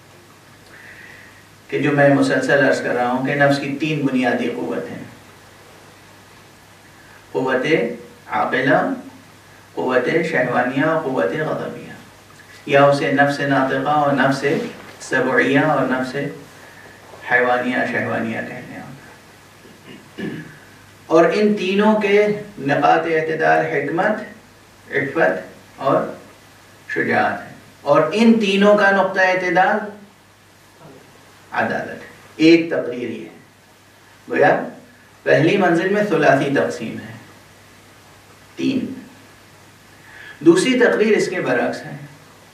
کہ جو میں مسلسل عرض کر رہا ہوں کہ نفس کی تین بنیادی قوت ہیں: قوت عاقلہ، قوت شہوانیہ اور قوت غضبیہ، یا اسے نفس ناطقہ اور نفس سبعیہ اور نفس حیوانیہ شہوانیہ کہتے ہیں. اور ان تینوں کے نقاط اعتدال حکمت، عفت اور شجاعت ہے، اور ان تینوں کا نقطہ اعتدال عدالت ہے. ایک تقریر یہ ہے، گویا پہلی منزل میں ثلاثی تقسیم ہے، تین. دوسری تقریر اس کے برعکس ہے.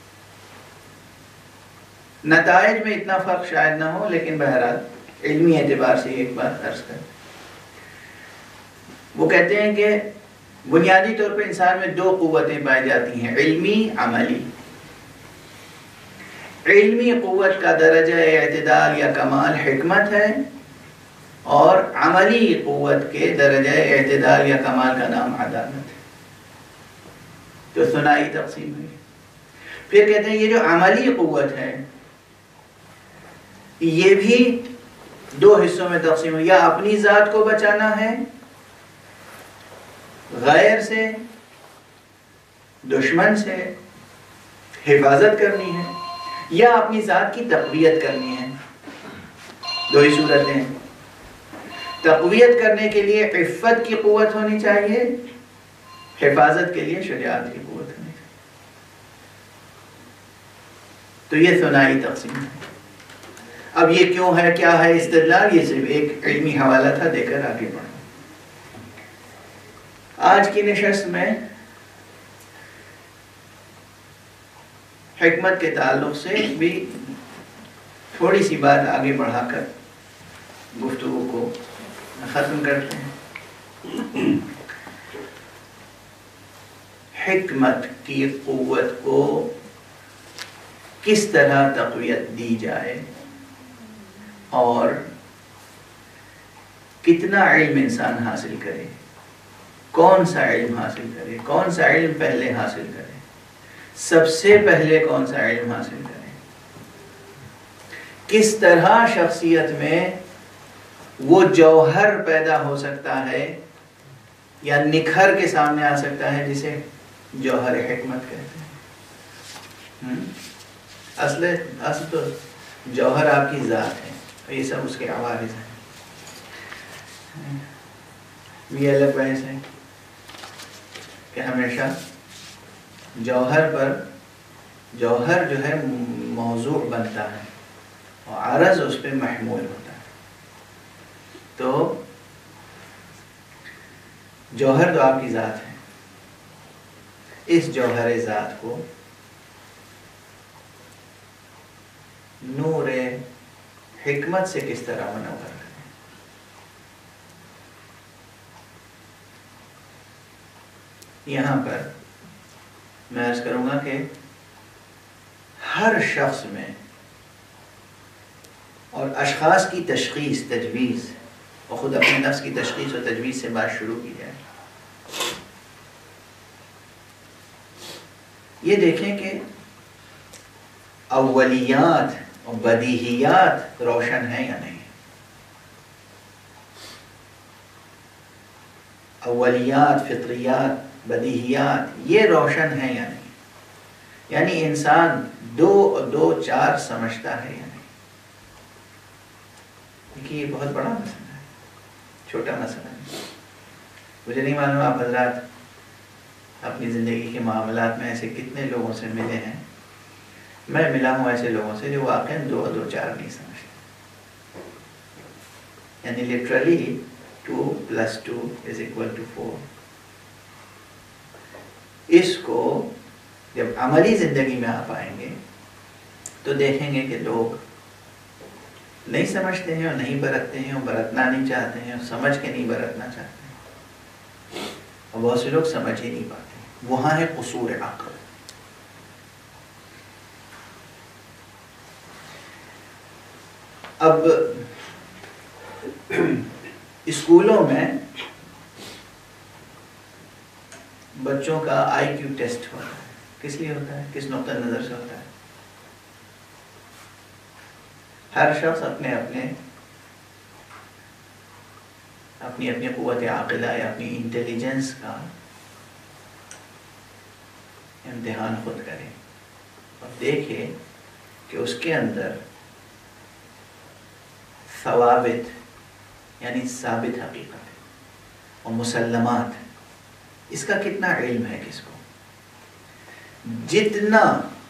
نتائج میں اتنا فرق شاید نہ ہو، لیکن بہرحال علمی اعتبار سے ایک بات عرض کر، وہ کہتے ہیں کہ بنیادی طور پہ انسان میں دو قوتیں پائی جاتی ہیں، علمی، عملی. علمی قوت کا درجہ اعتدال یا کمال حکمت ہے، اور عملی قوت کے درجہ اعتدال یا کمال کا نام عدالت ہے. تو ثنائی تقسیم ہوئی. پھر کہتے ہیں یہ جو عملی قوت ہے یہ بھی دو حصوں میں تقسیم ہوئی، یا اپنی ذات کو بچانا ہے غیر سے، دشمن سے حفاظت کرنی ہے، یا اپنی ذات کی تقویت کرنی ہے. دو ہی صورتیں. تقویت کرنے کے لیے عفت کی قوت ہونی چاہیے، حفاظت کے لیے شجاعت کی قوت ہونی چاہیے. تو یہ ثنائی تقسیم ہے. اب یہ کیوں ہے، کیا ہے استدلال، یہ صرف ایک علمی حوالہ تھا، دے کر آگے بڑھیں. آج کی نشست میں حکمت کے تعلق سے بھی تھوڑی سی بات آگے بڑھا کر گفتگو کو ختم کرتے ہیں. حکمت کی قوت کو کس طرح تقویت دی جائے اور کتنا علم انسان حاصل کرے، کون سا علم حاصل کرے، کون سا علم پہلے حاصل کرے، سب سے پہلے کون سا علم حاصل کرے، کس طرح شخصیت میں وہ جوہر پیدا ہو سکتا ہے یا نکھر کے سامنے آ سکتا ہے جسے جوہر حکمت کہتے ہیں. اصل اصل تو جوہر آپ کی ذات ہے، یہ سب اس کے عوارض ہیں. یہ الگ بحث ہے کہ ہمیشہ جوہر پر جوہر جو ہے موضوع بنتا ہے اور عرض اس پہ محمول ہوتا ہے. تو جوہر تو آپ کی ذات ہے، اس جوہر ذات کو نور حکمت سے کس طرح منور کریں. یہاں پر میں عرض کروں گا کہ ہر شخص میں اور اشخاص کی تشخیص، تجویز، اور خود اپنے نفس کی تشخیص اور تجویز سے بات شروع کی جائے. یہ دیکھیں کہ اولیات اور بدیہیات روشن ہیں یا نہیں. اولیات، فطریات، بدیہیات یہ روشن ہیں یا نہیں. یعنی انسان دو اور دو چار سمجھتا ہے یا نہیں. دیکھیے یہ بہت بڑا مسئلہ ہے، چھوٹا مسئلہ نہیں. مجھے نہیں معلوم آپ حضرات اپنی زندگی کے معاملات میں ایسے کتنے لوگوں سے ملے ہیں. میں ملا ہوں ایسے لوگوں سے جو واقعا دو دو چار نہیں سمجھتے. یعنی literally two plus two is equal to four. اس کو جب عملی زندگی میں آپ آئیں گے تو دیکھیں گے کہ لوگ نہیں سمجھتے ہیں اور نہیں برتتے ہیں اور برتنا نہیں چاہتے ہیں اور سمجھ کے نہیں برتنا چاہتے ہیں. اور بہت سے لوگ سمجھ ہی نہیں پاتے. وہاں ہے قصور عقل. اب اسکولوں میں بچوں کا آئی کیو ٹیسٹ ہوتا ہے. کس لیے ہوتا ہے؟ کس نقطہ نظر سے ہوتا ہے؟ ہر شخص اپنے اپنے اپنی اپنی قوت عاقلہ یا اپنی انٹیلیجنس کا امتحان خود کرے اور دیکھے کہ اس کے اندر ثوابت یعنی ثابت حقیقت اور مسلمات اس کا کتنا علم ہے کس کو. جتنا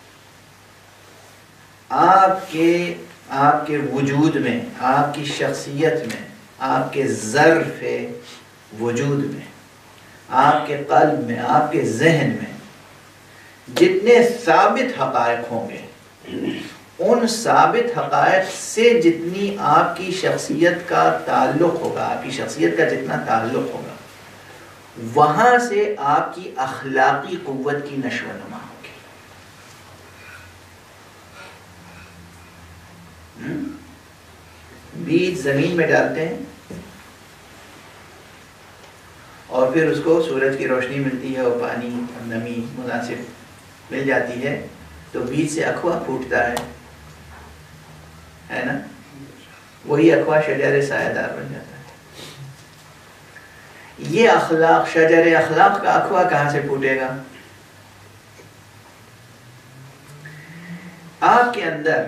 آپ کے آپ کے وجود میں، آپ کی شخصیت میں، آپ کے ظرف وجود میں، آپ کے قلب میں، آپ کے ذہن میں جتنے ثابت حقائق ہوں گے، ان ثابت حقائق سے جتنی آپ کی شخصیت کا تعلق ہوگا، آپ کی شخصیت کا جتنا تعلق ہوگا، وہاں سے آپ کی اخلاقی قوت کی نشو و نما ہوگی. بیج زمین میں ڈالتے ہیں اور پھر اس کو سورج کی روشنی ملتی ہے اور پانی اور نمی مناسب مل جاتی ہے تو بیج سے اخوا پھوٹتا ہے ہے نا. وہی اخوا شجر سایہ دار بن جاتا ہے. یہ اخلاق، شجر اخلاق کا اخوا کہاں سے پھوٹے گا؟ آپ کے اندر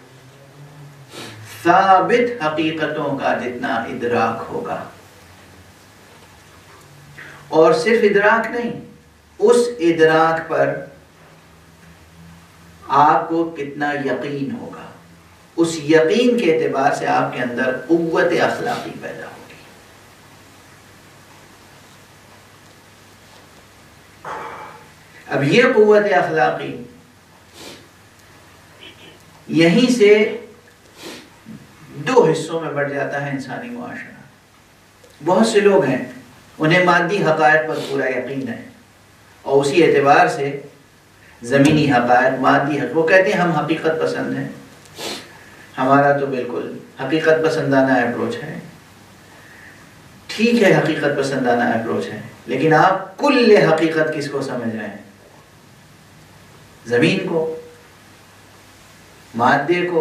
ثابت حقیقتوں کا جتنا ادراک ہوگا، اور صرف ادراک نہیں، اس ادراک پر آپ کو کتنا یقین ہوگا، اس یقین کے اعتبار سے آپ کے اندر قوت اخلاقی پیدا ہوگی. اب یہ قوت اخلاقی یہیں سے دو حصوں میں بڑھ جاتا ہے انسانی معاشرہ. بہت سے لوگ ہیں انہیں مادی حقائق پر پورا یقین ہے اور اسی اعتبار سے زمینی حقائق، مادی حقائق، وہ کہتے ہیں ہم حقیقت پسند ہیں. ہمارا تو بالکل حقیقت پسندانہ اپروچ ہے. ٹھیک ہے، حقیقت پسندانہ اپروچ ہے، لیکن آپ کل حقیقت کس کو سمجھ رہے ہیں؟ زمین کو، مادے کو.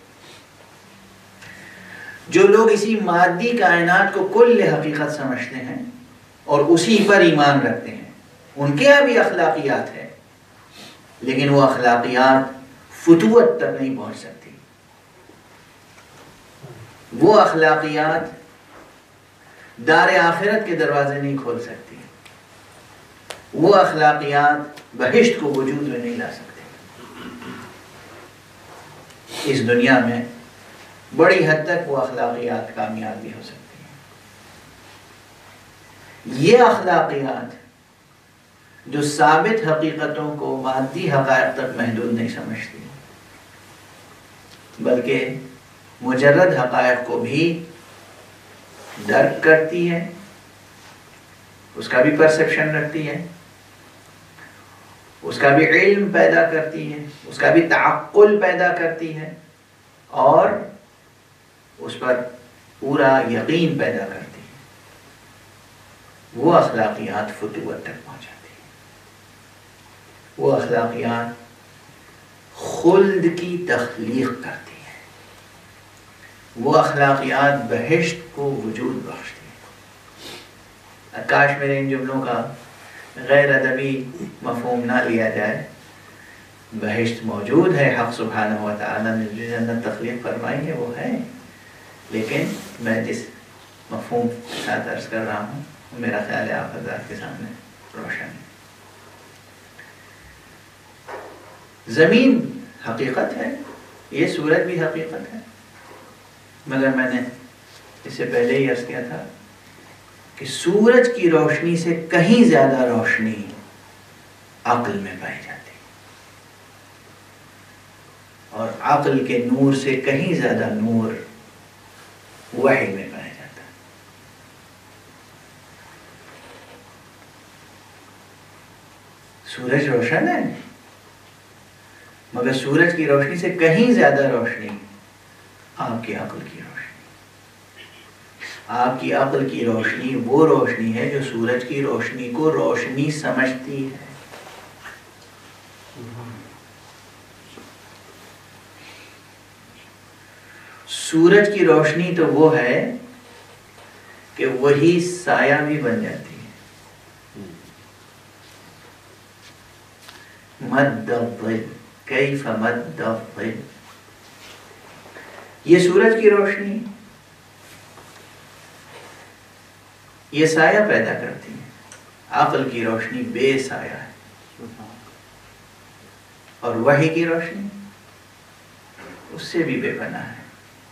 جو لوگ اسی مادی کائنات کو کل حقیقت سمجھتے ہیں اور اسی پر ایمان رکھتے ہیں، ان کے یہاں بھی اخلاقیات ہے، لیکن وہ اخلاقیات فتوت تک نہیں پہنچ سکتی. وہ اخلاقیات دار آخرت کے دروازے نہیں کھول سکتی. وہ اخلاقیات بہشت کو وجود میں نہیں لا سکتے. اس دنیا میں بڑی حد تک وہ اخلاقیات کامیاب بھی ہو سکتی ہیں. یہ اخلاقیات جو ثابت حقیقتوں کو مادی حقائق تک محدود نہیں سمجھتی، بلکہ مجرد حقائق کو بھی درک کرتی ہے، اس کا بھی پرسپشن رکھتی ہے، اس کا بھی علم پیدا کرتی ہے، اس کا بھی تعقل پیدا کرتی ہے، اور اس پر پورا یقین پیدا کرتی ہیں، وہ اخلاقیات فتوت تک پہنچاتی ہیں، وہ اخلاقیات خلد کی تخلیق کرتی ہیں، وہ اخلاقیات بہشت کو وجود بخشتی ہیں۔ کاش میرے ان جملوں کا غیر ادبی مفہوم نہ لیا جائے، بہشت موجود ہے، حق سبحانہ و تعالیٰ نے جو جنت تخلیق فرمائی ہے وہ ہے، لیکن میں جس مفہوم کے ساتھ عرض کر رہا ہوں میرا خیال ہے آپ حضرات کے سامنے روشن ہے۔ زمین حقیقت ہے، یہ سورج بھی حقیقت ہے، مگر میں نے اس سے پہلے ہی عرض کیا تھا کہ سورج کی روشنی سے کہیں زیادہ روشنی عقل میں پائی جاتی ہے، اور عقل کے نور سے کہیں زیادہ نور وحی میں پایا جاتا ہے۔ سورج روشن ہے، مگر سورج کی روشنی سے کہیں زیادہ روشنی آپ کی عقل کی روشنی، آپ کی عقل کی روشنی وہ روشنی ہے جو سورج کی روشنی کو روشنی سمجھتی ہے۔ سورج کی روشنی تو وہ ہے کہ وہی سایہ بھی بن جاتی ہے۔ مد الظل کیف مد الظل، یہ سورج کی روشنی یہ سایہ پیدا کرتی ہے، عقل کی روشنی بے سایہ ہے، اور وحی کی روشنی اس سے بھی بے پناہ ہے۔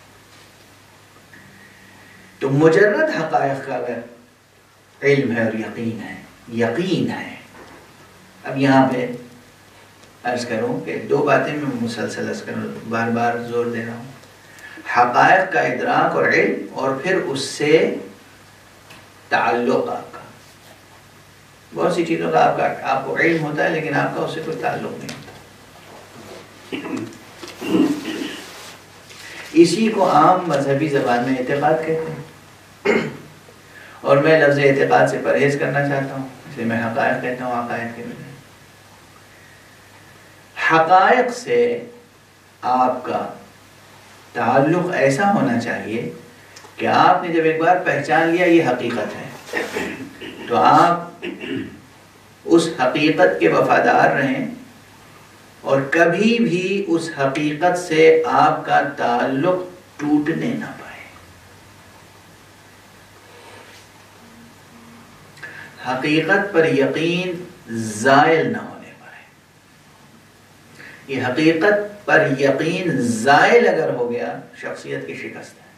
تو مجرد حقائق کا اگر علم ہے اور یقین ہے، یقین ہے، اب یہاں پہ عرض کروں کہ دو باتیں میں مسلسل عرض کروں، بار بار زور دے رہا ہوں، حقائق کا ادراک اور علم، اور پھر اس سے تعلق آپ کا۔ بہت سی چیزوں کا آپ کا آپ کو علم ہوتا ہے لیکن آپ کا اس سے کوئی تعلق نہیں ہوتا۔ اسی کو عام مذہبی زبان میں اعتقاد کہتے ہیں، اور میں لفظ اعتقاد سے پرہیز کرنا چاہتا ہوں، اس لیے میں حقائق کہتا ہوں عقائد کے بجائے۔ حقائق سے آپ کا تعلق ایسا ہونا چاہیے کہ آپ نے جب ایک بار پہچان لیا یہ حقیقت ہے تو آپ اس حقیقت کے وفادار رہیں، اور کبھی بھی اس حقیقت سے آپ کا تعلق ٹوٹنے نہ پائے۔ حقیقت پر یقین زائل نہ ہونے پائے۔ یہ حقیقت پر یقین زائل اگر ہو گیا شخصیت کی شکست ہے۔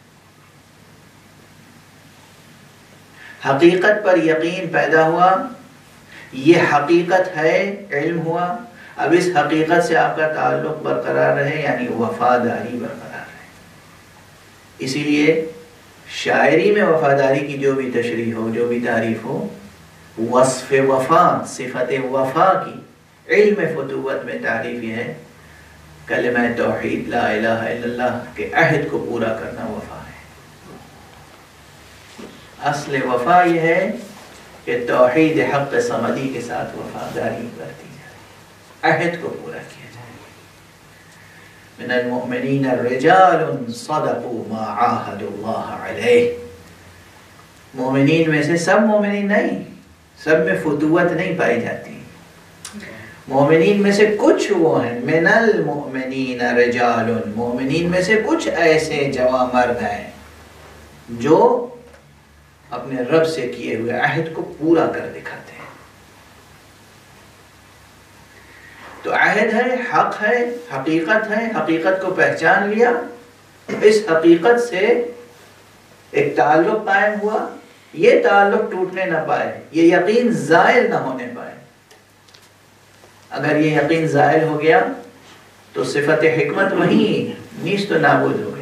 حقیقت پر یقین پیدا ہوا، یہ حقیقت ہے، علم ہوا، اب اس حقیقت سے آپ کا تعلق برقرار رہے، یعنی وفاداری برقرار رہے۔ اسی لیے شاعری میں وفاداری کی جو بھی تشریح ہو، جو بھی تعریف ہو، وصف وفا، صفت وفا کی علم فتوت میں تعریف یہ ہے، کلمہ توحید لا الہ الا اللہ کے عہد کو پورا کرنا وفا ہے۔ اصل وفا یہ ہے کہ توحید حق صمدی کے ساتھ وفاداری برتی جائے، عہد کو پورا کیا جائے۔ من المؤمنین الرجال صدقوا ما عاهدوا اللہ علیہ، مومنین میں سے سب مومنین نہیں، سب میں فتوت نہیں پائی جاتی، مومنین میں سے کچھ وہ ہیں، من المؤمنین رجال، مومنین میں سے کچھ ایسے جواں مرد ہیں جو اپنے رب سے کیے ہوئے عہد کو پورا کر دکھاتے ہیں۔ تو عہد ہے، حق ہے، حقیقت ہے، حقیقت کو پہچان لیا، اس حقیقت سے ایک تعلق قائم ہوا، یہ تعلق ٹوٹنے نہ پائے، یہ یقین زائل نہ ہونے پائے۔ اگر یہ یقین زائل ہو گیا تو صفت حکمت وہیں نیست و نابود ہو گئی۔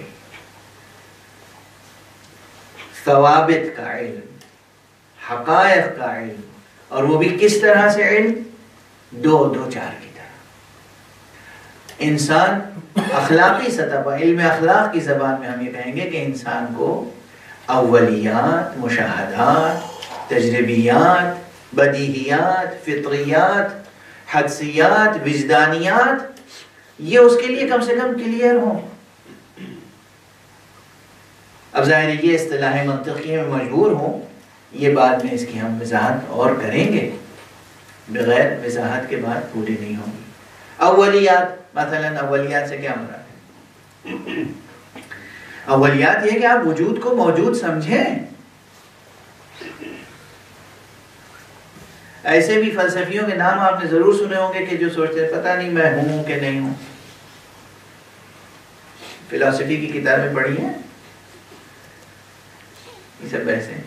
ثوابت کا علم، حقائق کا علم، اور وہ بھی کس طرح سے علم؟ دو دو چار کی طرح۔ انسان اخلاقی سطح پر، علم اخلاق کی زبان میں ہم یہ کہیں گے کہ انسان کو اولیات، مشاہدات، تجربیات، بدیہیات، فطریات، حدسیات، وجدانیات، یہ اس کے لیے کم سے کم کلیئر ہوں۔ اب ظاہر ہے یہ اصطلاح منطقی میں مجبور ہوں، یہ بعد میں اس کی ہم وضاحت اور کریں گے، بغیر وضاحت کے بعد پوری نہیں ہوگی۔ اولیات، مثلا اولیات سے کیا مراد ہے؟ اولیات یہ کہ آپ وجود کو موجود سمجھیں۔ ایسے بھی فلسفیوں کے نام آپ نے ضرور سنے ہوں گے کہ جو سوچتے ہیں پتہ نہیں میں ہوں کہ نہیں ہوں۔ فلسفی کی کتابیں پڑھی ہیں، یہ سب ایسے ہیں۔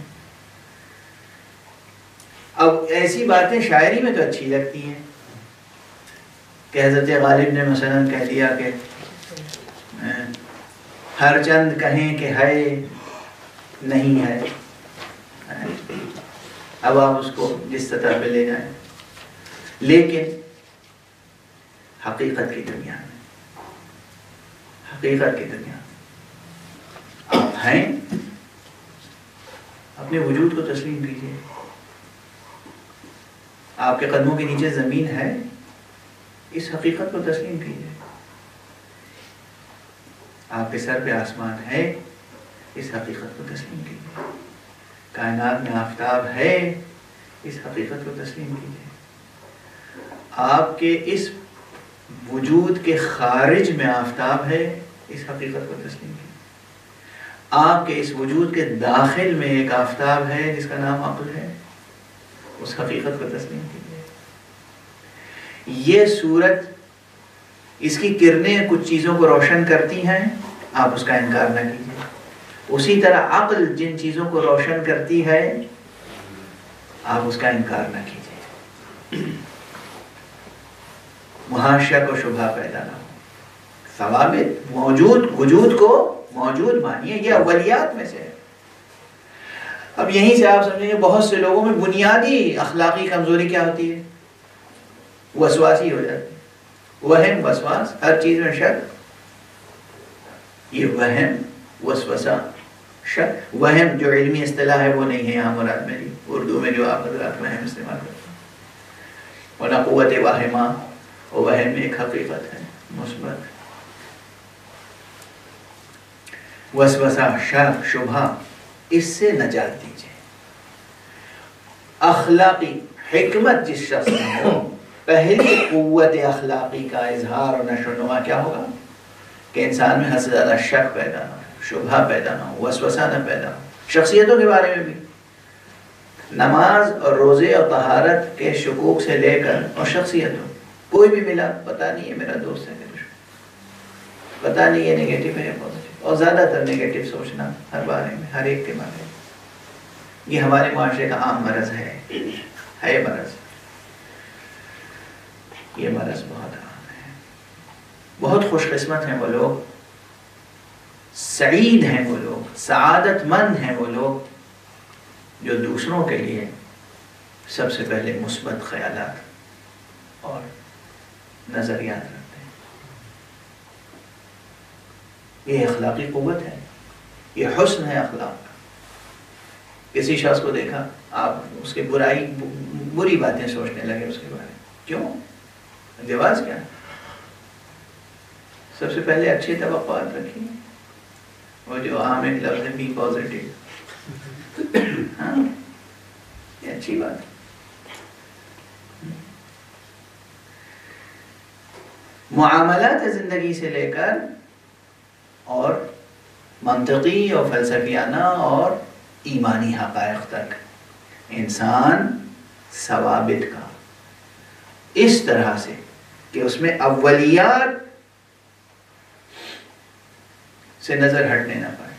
اب ایسی باتیں شاعری میں تو اچھی لگتی ہیں کہ حضرت غالب نے مثلا کہہ دیا کہ ہر چند کہیں کہ ہے نہیں ہے، اب آپ اس کو جس سطح پہ لے جائیں، لیکن حقیقت کی دنیا میں، حقیقت کی دنیا میں آپ ہیں، اپنے وجود کو تسلیم کیجیے۔ آپ کے قدموں کے نیچے زمین ہے، اس حقیقت کو تسلیم کیجیے۔ آپ کے سر پہ آسمان ہے، اس حقیقت کو تسلیم کیجیے۔ کائنات میں آفتاب ہے، اس حقیقت کو تسلیم کیجیے۔ آپ کے اس وجود کے خارج میں آفتاب ہے، اس حقیقت کو تسلیم کیجیے۔ آپ کے اس وجود کے داخل میں ایک آفتاب ہے جس کا نام عقل ہے، اس حقیقت کو تسلیم کیجیے۔ یہ صورت، اس کی کرنیں کچھ چیزوں کو روشن کرتی ہیں، آپ اس کا انکار نہ کیجیے۔ اسی طرح عقل جن چیزوں کو روشن کرتی ہے، آپ اس کا انکار نہ کیجیے۔ وہاں شک و شبہ پیدا نہ ہو، ثوابت موجود وجود کو موجود مانیے، یہ اولیات میں سے ہے۔ اب یہیں سے آپ سمجھیں گے بہت سے لوگوں میں بنیادی اخلاقی کمزوری کیا ہوتی ہے؟ وسواسی ہو جاتی ہے، وہم، وسواس، ہر چیز میں شک۔ یہ وہم، وسوسہ، شک، وہم جو علمی اصطلاح ہے وہ نہیں ہے یہاں مراد میری، اردو میں جو آپ حضرات وہم استعمال کرتے ہیں، ورنہ قوت واہمہ، وہم ایک حقیقت ہے مثبت۔ وسوسہ، شک، شبہ، اس سے نجات دیجیے۔ اخلاقی حکمت جس شخص میں ہو، پہلی قوت اخلاقی کا اظہار اور نشو و نما کیا ہوگا؟ کہ انسان میں حد سے زیادہ شک پیدا نہ ہو، شبہ پیدا نہ ہو، وسوسہ نہ پیدا ہو۔ شخصیتوں کے بارے میں بھی نماز اور روزے اور طہارت کے شکوک سے لے کر اور شخصیتوں، کوئی بھی ملا پتہ نہیں ہے میرا دوست ہے کہ دشمن، پتہ نہیں ہے نیگیٹو ہے یا پازیٹو، اور زیادہ تر نیگیٹو سوچنا ہر بارے میں، ہر ایک کے بارے میں، یہ ہمارے معاشرے کا عام مرض ہے، ہے مرض، یہ مرض بہت عام ہے۔ بہت خوش قسمت ہیں وہ لوگ، سعید ہیں وہ لوگ، سعادت مند ہیں وہ لوگ جو دوسروں کے لیے سب سے پہلے مثبت خیالات اور نظریات رکھتے ہیں۔ یہ اخلاقی قوت ہے، یہ حسن ہے اخلاق کا۔ کسی شخص کو دیکھا، آپ اس کے برائی بری باتیں سوچنے لگے اس کے بارے میں، کیوں؟ جواز کیا؟ سب سے پہلے اچھی توقعات رکھیے، وہ جو عام ایک لفظ ہے بی پازیٹیو، ہاں یہ اچھی بات ہے۔ معاملات زندگی سے لے کر اور منطقی اور فلسفیانہ اور ایمانی حقائق تک انسان ثوابت کا اس طرح سے کہ اس میں اولیات سے نظر ہٹنے نہ پائے۔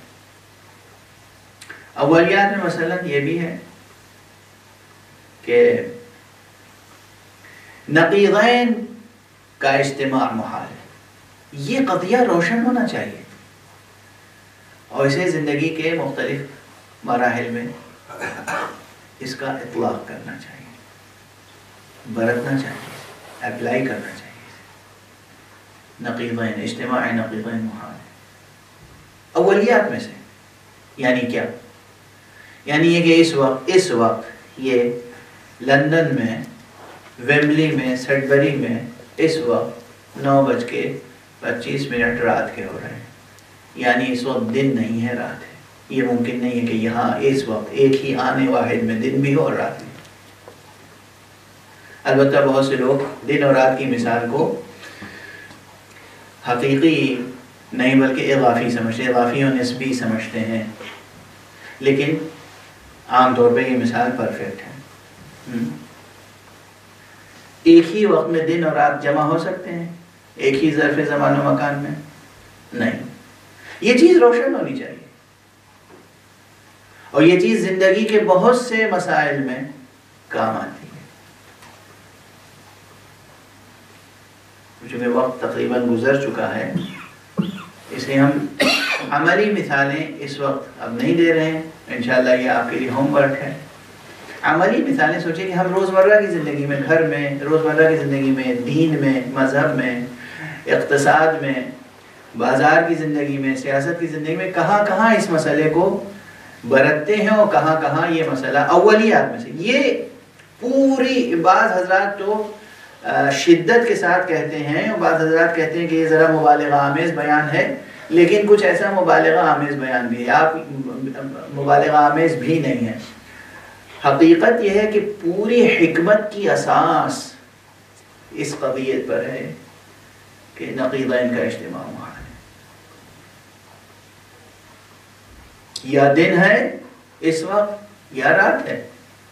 اولیات میں مثلا یہ بھی ہے کہ نقیضین کا اجتماع محال ہے، یہ قضیہ روشن ہونا چاہیے، اور اسے زندگی کے مختلف مراحل میں اس کا اطلاق کرنا چاہیے، برتنا چاہیے، اپلائی کرنا چاہیے۔ نقیضین، اجتماع نقیضین محال ہے اولیات میں سے. یعنی کیا؟ یعنی یہ کہ اس وقت اس وقت یہ لندن میں ویمبلی میں سڈبری میں اس وقت نو بج کے پچیس منٹ رات کے ہو رہے ہیں. یعنی اس وقت دن نہیں ہے، رات ہے. یہ ممکن نہیں ہے کہ یہاں اس وقت ایک ہی آنے واحد میں دن بھی ہو اور رات بھی. البتہ بہت سے لوگ دن اور رات کی مثال کو حقیقی نہیں بلکہ اضافی سمجھتے ہیں، اضافی اور نسبی سمجھتے ہیں، لیکن عام طور پہ یہ مثال پرفیکٹ ہے. ایک ہی وقت میں دن اور رات جمع ہو سکتے ہیں ایک ہی ظرف زمان و مکان میں؟ نہیں. یہ چیز روشن ہونی چاہیے، اور یہ چیز زندگی کے بہت سے مسائل میں کام آتی ہے. چونکہ وقت تقریباً گزر چکا ہے، اس لیے ہم عملی مثالیں اس وقت اب نہیں دے رہے ہیں. انشاءاللہ یہ آپ کے لیے ہوم ورک ہے. عملی مثالیں سوچیں کہ ہم روزمرہ کی زندگی میں، گھر میں، روزمرہ کی زندگی میں، دین میں، مذہب میں، اقتصاد میں، بازار کی زندگی میں، سیاست کی زندگی میں کہاں کہاں اس مسئلے کو برتتے ہیں اور کہاں کہاں یہ مسئلہ اولیات میں سے. یہ پوری بعض حضرات تو شدت کے ساتھ کہتے ہیں اور بعض حضرات کہتے ہیں کہ یہ ذرا مبالغہ آمیز بیان ہے، لیکن کچھ ایسا مبالغہ آمیز بیان بھی ہے. آپ مبالغہ آمیز بھی نہیں ہے. حقیقت یہ ہے کہ پوری حکمت کی اساس اس قضیت پر ہے کہ نقیضین کا اجتماع محال ہے. یا دن ہے اس وقت یا رات ہے.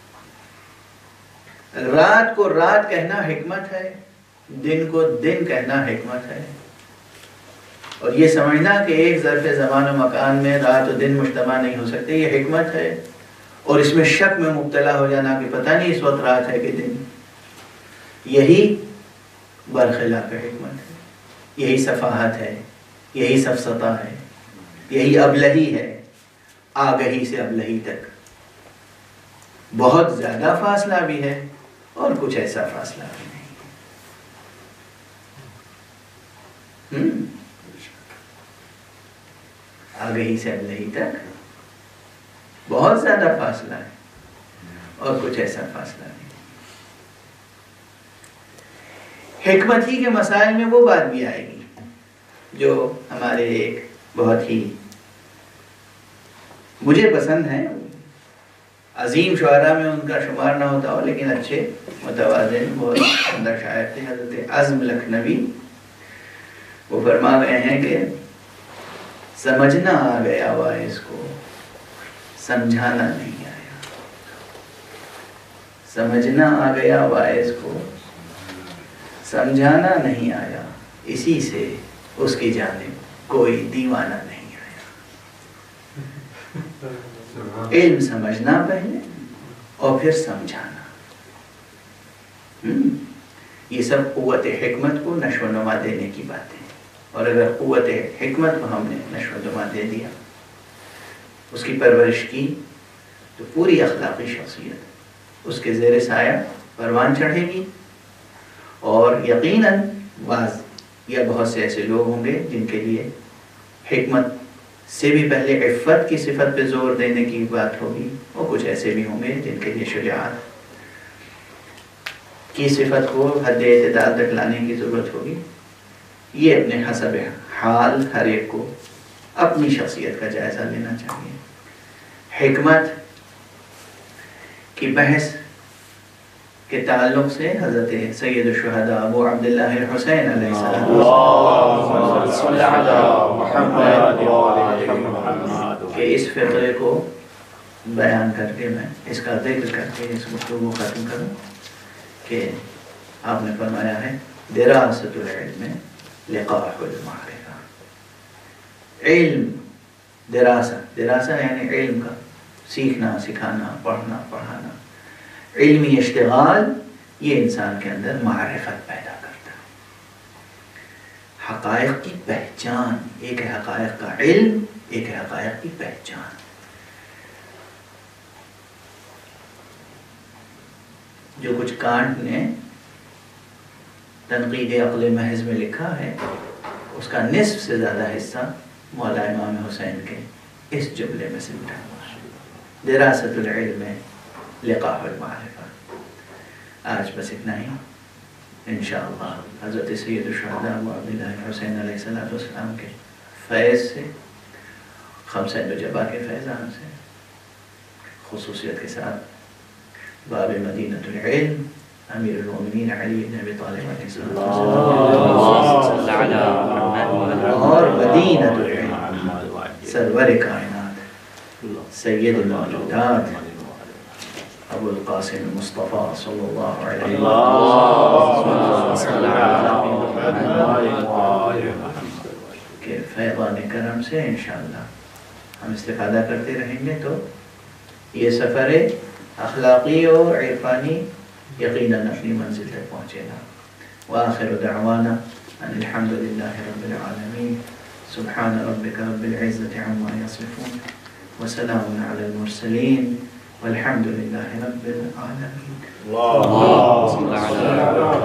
رات کو رات کہنا حکمت ہے، دن کو دن کہنا حکمت ہے. اور یہ سمجھنا کہ ایک ظرف زمان و مکان میں رات و دن مجتمع نہیں ہو سکتے، یہ حکمت ہے. اور اس میں شک میں مبتلا ہو جانا کہ پتہ نہیں اس وقت رات ہے کہ دن، یہی برخلاف حکمت ہے. یہی سفاہت ہے، یہی سفسطہ ہے، یہی ابلہی ہے. آگہی سے ابلہی تک بہت زیادہ فاصلہ بھی ہے اور کچھ ایسا فاصلہ بھی نہیں. ہم آگہی سے ابلہی تک بہت زیادہ فاصلہ ہے اور کچھ ایسا فاصلہ نہیں. حکمت ہی کے مسائل میں وہ بات بھی آئے گی جو ہمارے ایک بہت ہی مجھے پسند ہیں، عظیم شعراء میں ان کا شمار نہ ہوتا ہو لیکن اچھے متوازن بہت اندر شاعر تھے، حضرت عزم لکھنوی. وہ فرما گئے ہیں کہ سمجھنا آ گیا واعظ کو، سمجھانا نہیں آیا. سمجھنا آ گیا واعظ کو، سمجھانا نہیں آیا. اسی سے اس کی جانب کوئی دیوانہ نہیں آیا. علم سمجھنا پہلے اور پھر سمجھانا. یہ سب قوت حکمت کو نشو و نما دینے کی باتیں ہیں. اور اگر قوت حکمت کو ہم نے نشو و نما دے دیا، اس کی پرورش کی، تو پوری اخلاقی شخصیت اس کے زیر سایہ پروان چڑھے گی. اور یقیناً بعض یا بہت سے ایسے لوگ ہوں گے جن کے لیے حکمت سے بھی پہلے عفت کی صفت پہ زور دینے کی بات ہوگی، اور کچھ ایسے بھی ہوں گے جن کے لیے شجاعت کی صفت کو حد اعتدال تک لانے کی ضرورت ہوگی. یہ اپنے حسب حال ہر ایک کو اپنی شخصیت کا جائزہ لینا چاہیے. حکمت کی بحث کے تعلق سے حضرت سید الشہداء ابو عبداللہ الحسین علیہ السلام کہ اس فقرے کو بیان کر کے میں اس کا ذکر کر کے اس گفتگو کو ختم کروں کہ آپ نے فرمایا ہے دراست العلم لقاح المعرفہ. علم دراسہ، دراسہ یعنی علم کا سیکھنا، سکھانا، پڑھنا، پڑھانا. علمی اشتغال یہ انسان کے اندر معرفت پیدا کرتا ہے. حقائق کی پہچان، ایک ہے حقائق کا علم، ایک ہے حقائق کی پہچان. جو کچھ کانٹ نے تنقید عقل محض میں لکھا ہے اس کا نصف سے زیادہ حصہ مولا امام حسین کے اس جملے میں سے اٹھا ہوا ہے، دراست العلم لقاح المعرفہ۔ آج بس اتنا ہی، انشاءاللہ حضرت سید الشہداء ابو عبداللہ حسین علیہ السلام کے فیض سے، خمسہ نجبہ کے فیضان سے، خصوصیت کے ساتھ باب مدینۃ العلم امیر المومنین علی بن ابی طالب علیہ السلام اور مدینۃ العلم سرور کائنات سید الموجودات ابو القاسم مصطفیٰ صلی اللہ علیہ وسلم کے فیضان کرم سے انشاءاللہ ہم استفادہ کرتے رہیں گے، تو یہ سفر اخلاقی اور عرفانی یقیناً اپنی منزل تک پہنچے گا۔ وآخر دعوانا ان الحمد للہ رب العالمین، سبحان ربک رب العزة عما یصفون وسلام علی المرسلین والحمد للہ رب العالمین۔ اللهم صل على